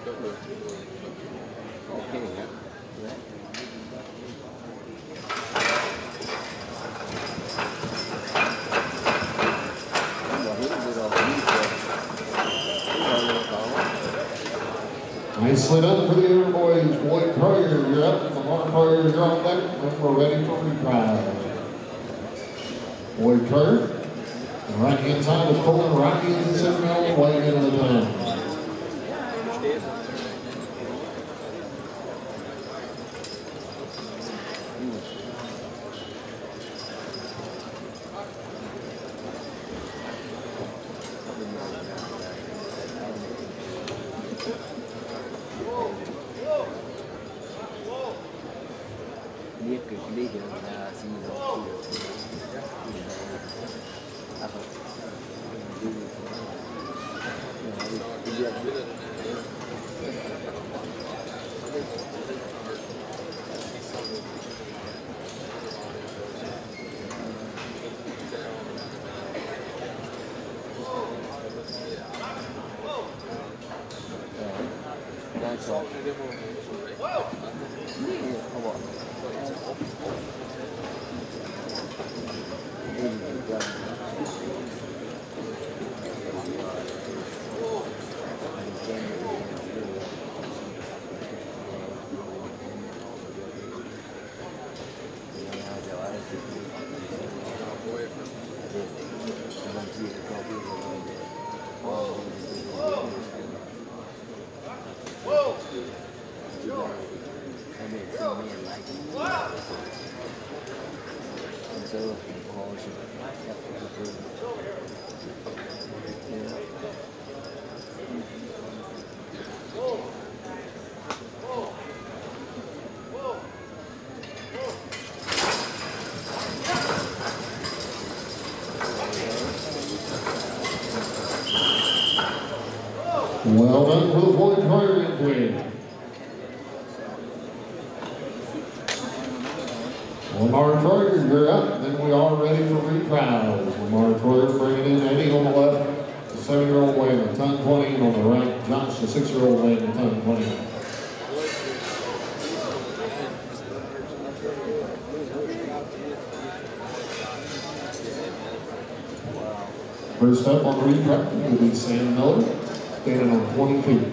Speaker 3: Okay. Yeah.
Speaker 1: Nicely done for the Air Boys. Boyd Troyer, you're up. Lamar Troyer, you're on deck. And we're ready for reprise. Boyd Troyer. The right hand side is pulling right hand signal way into the turn. Well done for the Boyd Troyer win. Lamar Troyer, you're up. Then we are ready for retrials. Lamar Troyer bringing in Eddie on the left, the 7-year-old weighing a ton 20, and on the right, Josh, the 6-year-old weighing a ton 20. First up on the retrial will be Sam Miller, standing on 20 feet.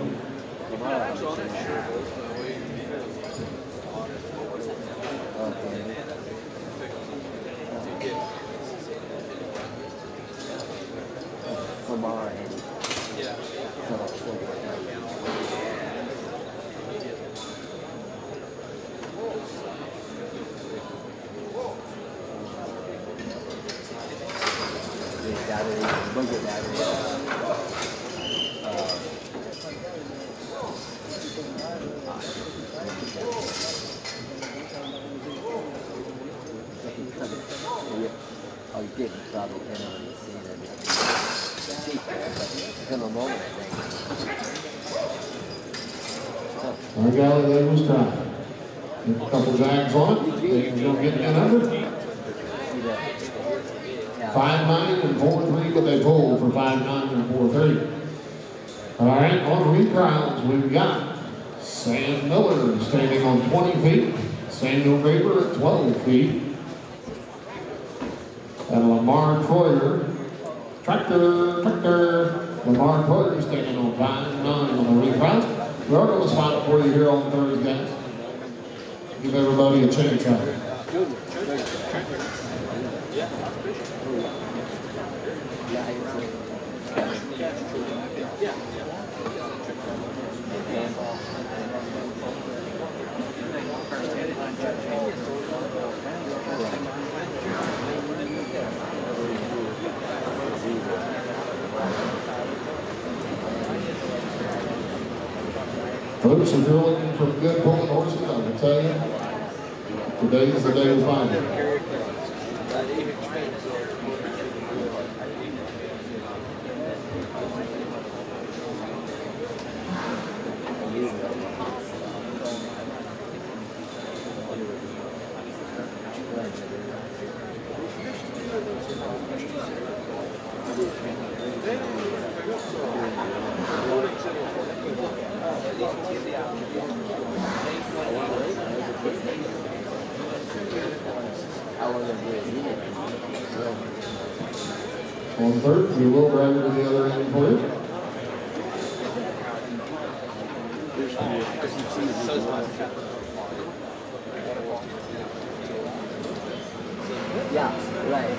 Speaker 1: Our galley leg was trying. A couple jags on it. They can go get in under. 5-9 and 4-3, but they pulled for 5-9 and 4-3. All right, on retrials, we've got Sam Miller standing on 20 feet. Samuel Draper at 12 feet. And Lamar Troyer, tractor. Lamar Troyer standing on 5-9 on the retrials. We're going to spot for you here on Thursday. Give everybody a chance out. Folks, if you're looking for good pulling horses, I can tell you, today is the day to find it. On third, we will drive it to the other end for you.
Speaker 3: Yeah, right.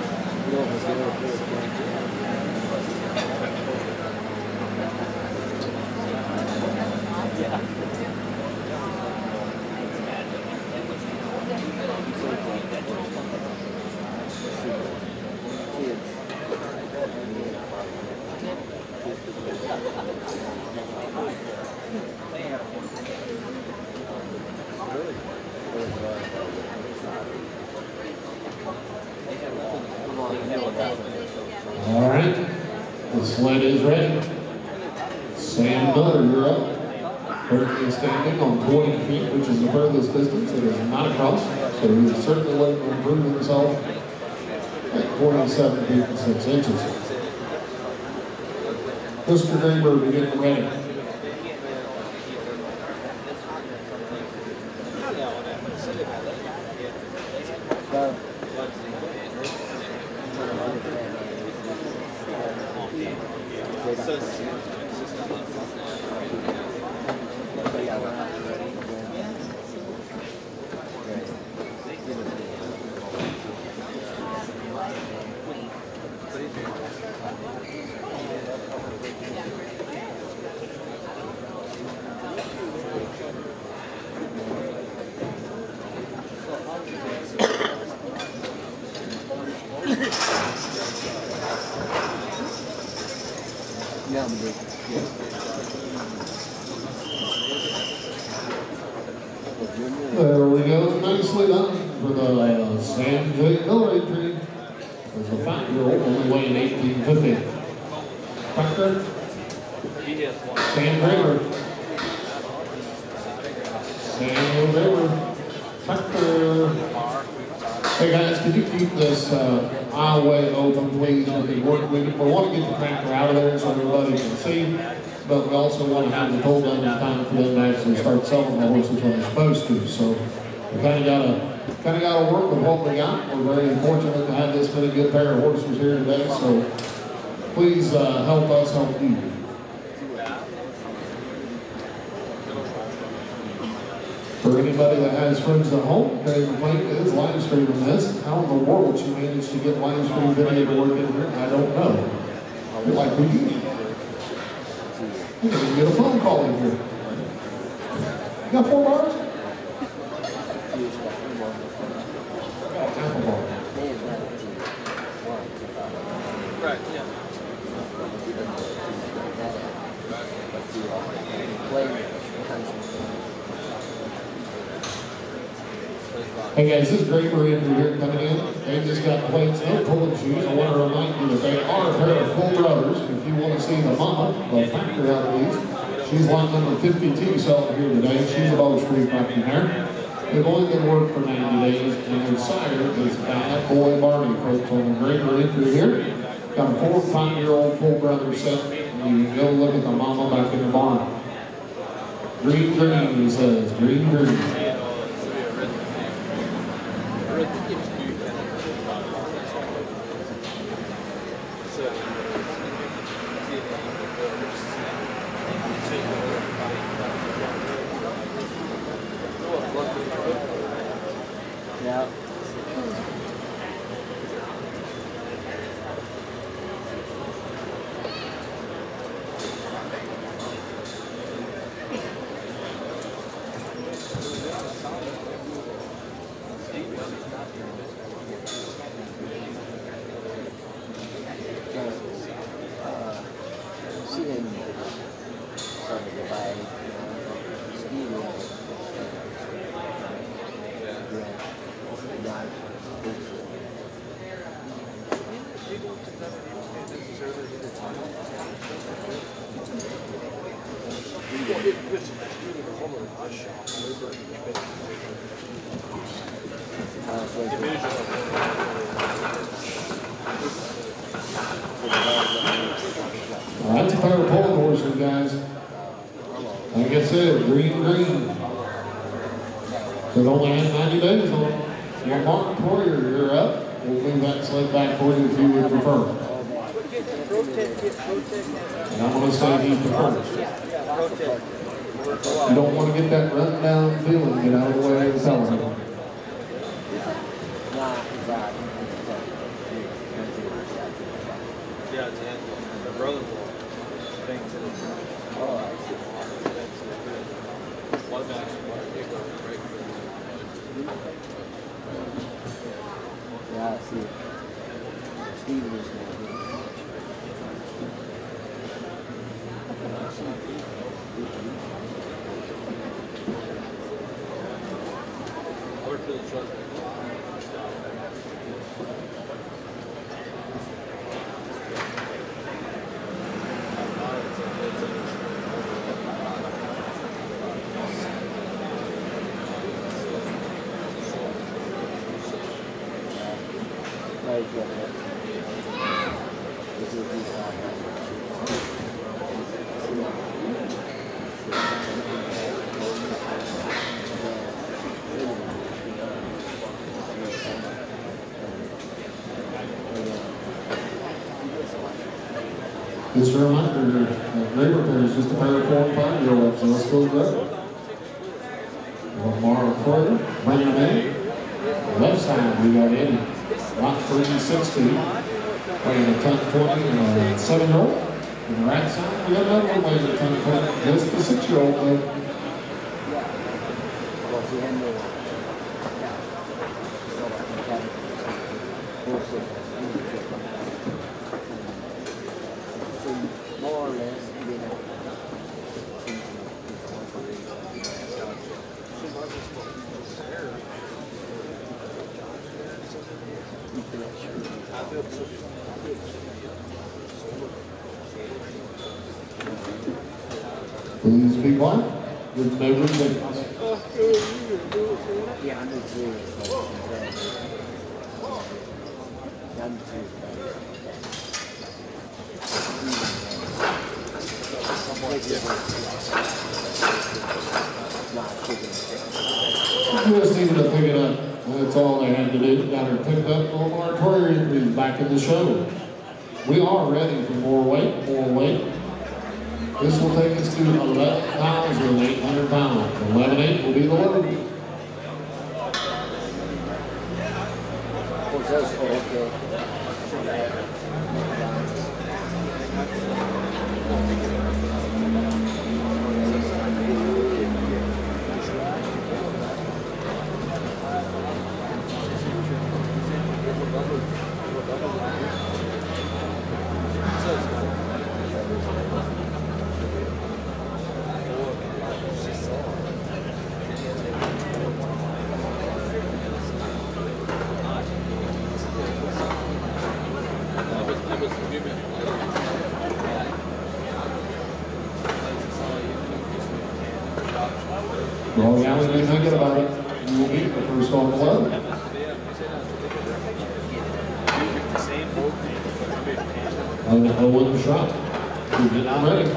Speaker 1: All right, the sled is ready. Sam Miller, you're up. Currently standing on 20 feet, which is the furthest distance. It is not across, so he's certainly looking to improve himself at 47 feet and 6 inches. Mr. Draper, beginning ready. There we go, nicely done for the Sam J. Miller entry. As a 5-year-old, only weighing 1850. Factor, Sam Draper. Samuel Draper. Factor. Hey guys, could you keep this aisleway open, please? We want to get the tractor out of there so everybody can see, but we also want to have the toll done in time for them to actually start selling the horses when they're supposed to. So we kind of gotta work with what we got. We're very fortunate to have this many good pair of horses here today. So please help us help you. For anybody that has friends at home, Dave McLean is live streaming this. How in the world she managed to get live stream video to work in here, I don't know. You're like, who you? You didn't get a phone call in here. You got 4 bars? Half a bar.
Speaker 4: Right, yeah.
Speaker 1: Hey guys, this is Draper Andrew here coming in. They just got plates, no pulling shoes. I want to remind you that they are a pair of full brothers. If you want to see the mama, the factory out of these, she's line number 52 selling here today. She's a Bow Street back in there. They've only been worked for 90 days, and their sire is Bad Boy Barney, folks, on the Draper Andrew here. Got a 4- and 5-year-old full brother set, and you can go look at the mama back in the barn. Green, he says, green.
Speaker 3: Yeah.
Speaker 1: a pair of pulling horses, guys. Like I said, green. So it only had 90 days on it. Well, Martin Poirier, you're up. We'll move that sled back for you if you would prefer. And I'm going to say he prefers. You don't want to get that run down feeling, get out of the way of the telling.
Speaker 4: Yeah, it's him. The brother-in-law thinks it is. Oh, I see. One match,
Speaker 3: Yeah, I see it. Steve is there.
Speaker 4: Or to the trust.
Speaker 1: Just a reminder, Gray Repair is just a pair of 4 and 5-year-olds, so let's go there. Lamar Poirier, bringing him in. Left side, we got Eddie, Rock 360, weighing a ton 20, 7-year-old. And the right side, we got another one weighing a ton 20, just the 6-year-old.
Speaker 3: More or less,
Speaker 1: Please be quiet. With no ridiculous.
Speaker 3: yeah, I know too.
Speaker 1: Just needed to pick it up. That's all they had to do. Got her picked up. Lamar Poirier is back in the show. We are ready for more weight. This will take us to 11,800 pounds. 11.8 will be the load. Well, yeah, we didn't think about it. You will be the first on the load. And then go with the shot. We're getting ready.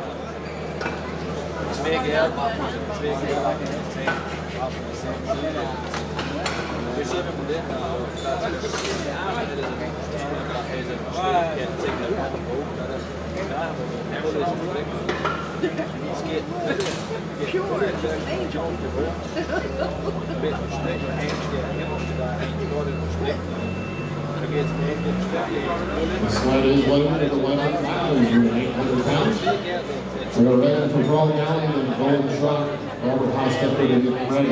Speaker 1: The sled is loaded at 11,800 pounds. We are ready for Frog Alley and Golden Shot. Robert Hostetler to get ready.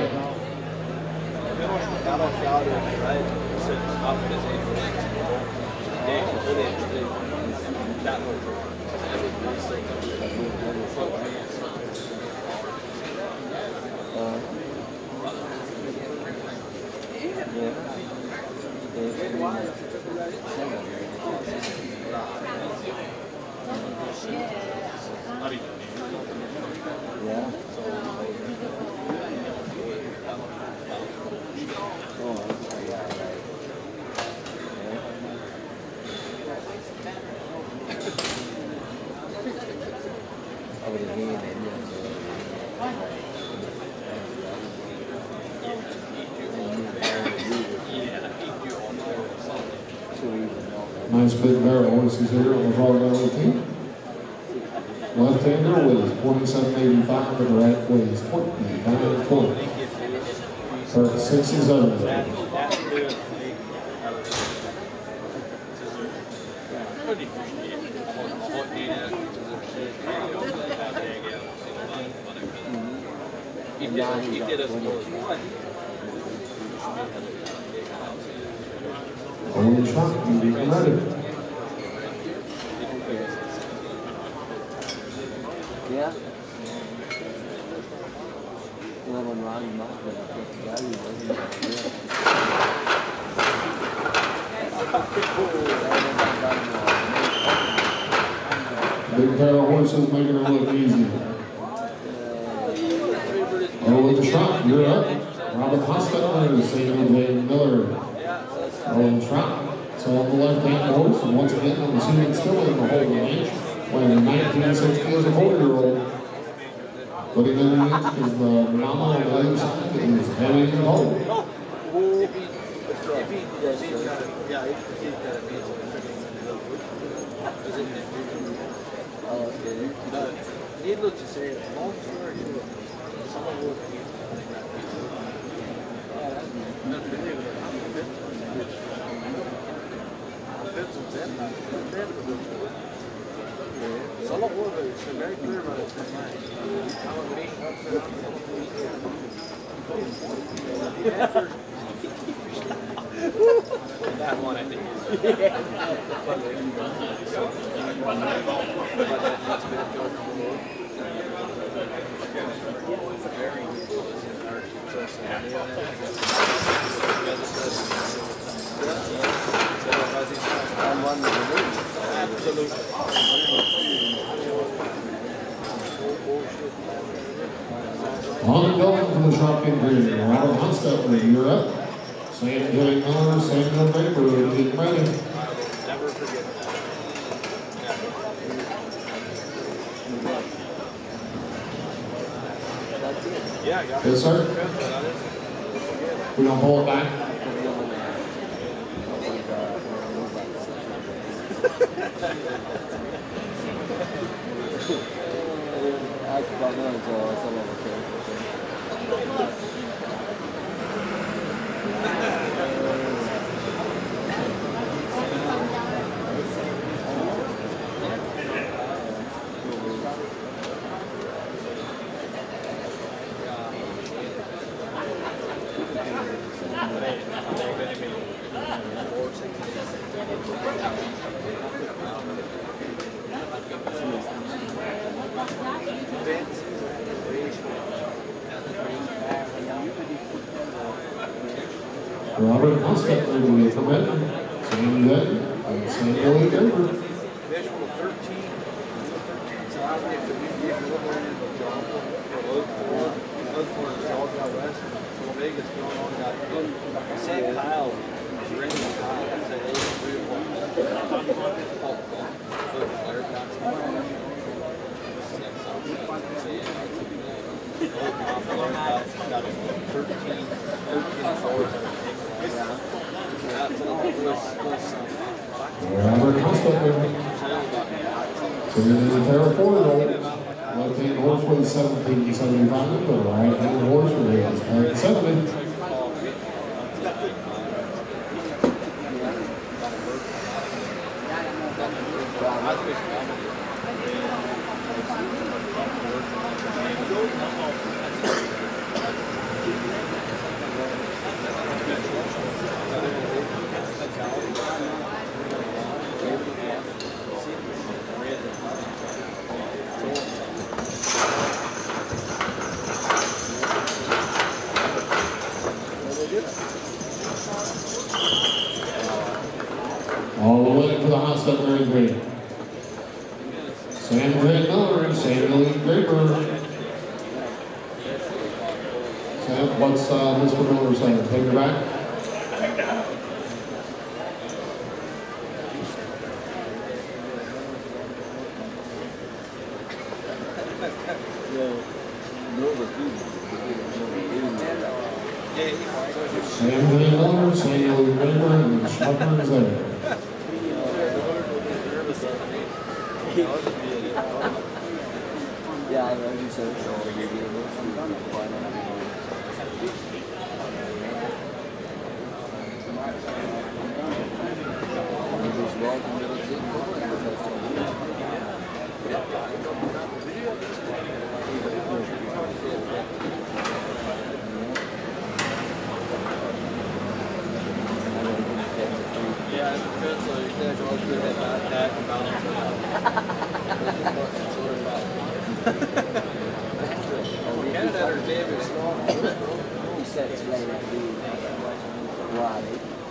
Speaker 1: Nice big barrel horses here on the Frog Valley team. Left-hander weighs 27.85, but the right weighs 25.20. Start 67.
Speaker 4: He did us more.
Speaker 1: Holy shot, you beat ready.
Speaker 3: Yeah. Well, when Ronnie Mock was a guy, he wasn't.
Speaker 1: Big pair of horses making it look easy. Holy shot, you're up. Robert Hostetler, St. J. Miller. Owen Trot. So on the left-hand horse, and once again, I'm assuming still in the holding age, weighing 1960 as a 4-year-old. But in the inch is the mama on the other side, and he's heavy in the hole.
Speaker 4: Needless to say, long story short, someone will be some of what is very clear about it. That one, I think.
Speaker 1: On and going from the Shopkin Green, Robert Hostetler, you're up. Sam Gilly Miller, Samuel Baker, getting ready.
Speaker 4: Never forget that. Yeah, I got it.
Speaker 1: Yes, sir. We're going to pull it back. Robert Hostetler will get from Edmund. Sam Gilly and Samuel Lee Baker.
Speaker 4: Visual 13. So I think if you look at it, John, look for the South out west. So Vegas going on got St. Kyle, Randy Kyle, say 83 to 1. Claire Johnson. Got 13 hours.
Speaker 1: Robert Hostetler. So you're in the pair of 4-year-olds. Left-hand horse was 17.75, the right-hand horse was 10.70. All the way to the Hostetler in green. Sam Gilly Miller and Samuel Lee Baker. Sam, what's Mr. Miller saying? Take her back? Sam Gilly Miller, Samuel Lee Baker, and Shopper is there.
Speaker 3: Yeah, I know you said it's all you do.
Speaker 4: Yeah, it's good, so you guys all do that and balance it out. Canada or Davis?
Speaker 3: He said it's later to be why.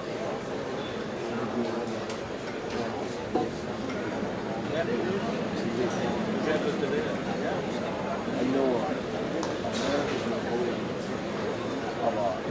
Speaker 3: I know America's Napoleon of our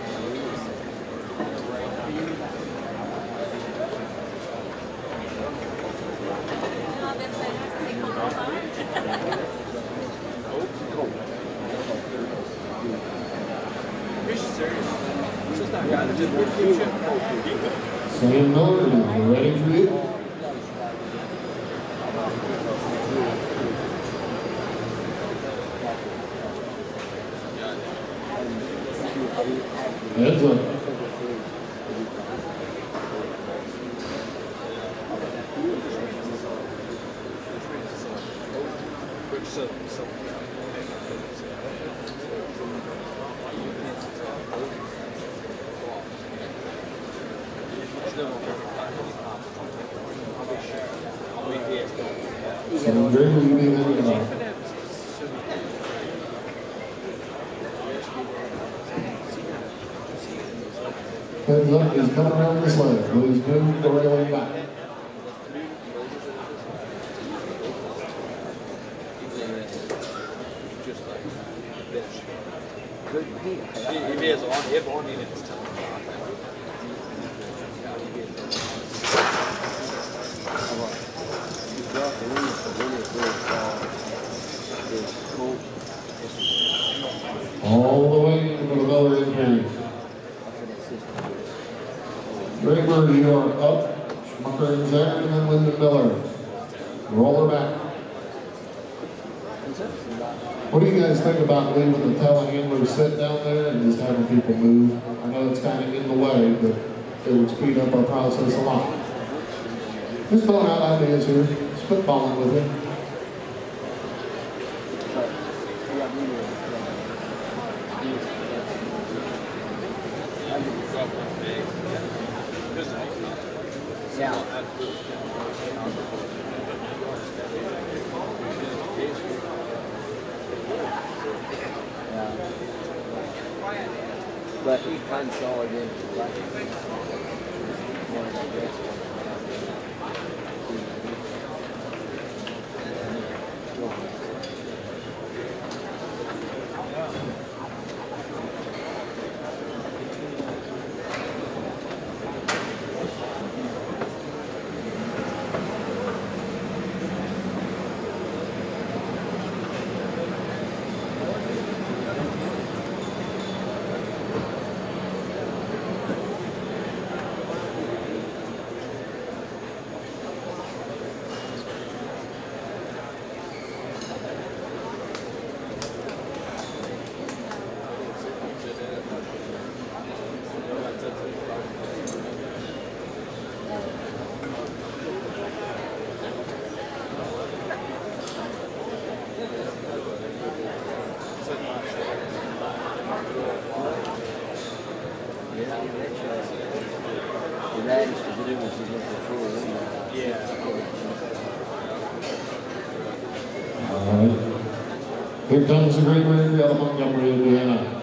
Speaker 1: Sam Miller is ready for you. Heads up. So Greg, will you be there tonight? Heads up, he's coming around this leg. Please move the railing back.
Speaker 4: He is on, if on it, it's tough.
Speaker 1: All the way for the Miller injury. Draper, you are up. Schmucker is there, and then Lyndon Miller. Roll her back. What do you guys think about leaving the telehandler sit down there and just having people move? I know it's kind of in the way, but it would speed up our process a lot. Just throwing out ideas here, spitballing with you.
Speaker 3: But he kind of saw again. Here comes the Great Rear out of Montgomery, Indiana.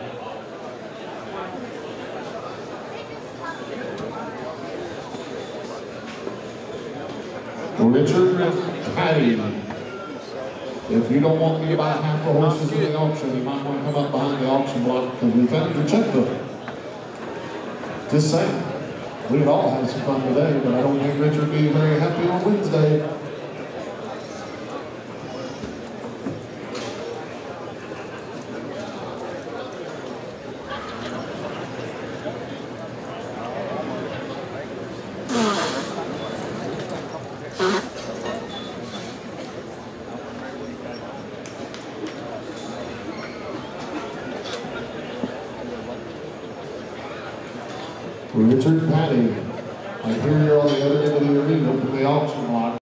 Speaker 3: Richard Patty. If you don't want me to buy half the horses in the auction, you might want to come up behind the auction block because we found your checkbook. Just saying. We'd all have some fun today, but I don't think Richard would be very happy on Wednesday. Richard Patty, I hear you're on the other end of the arena from the auction block.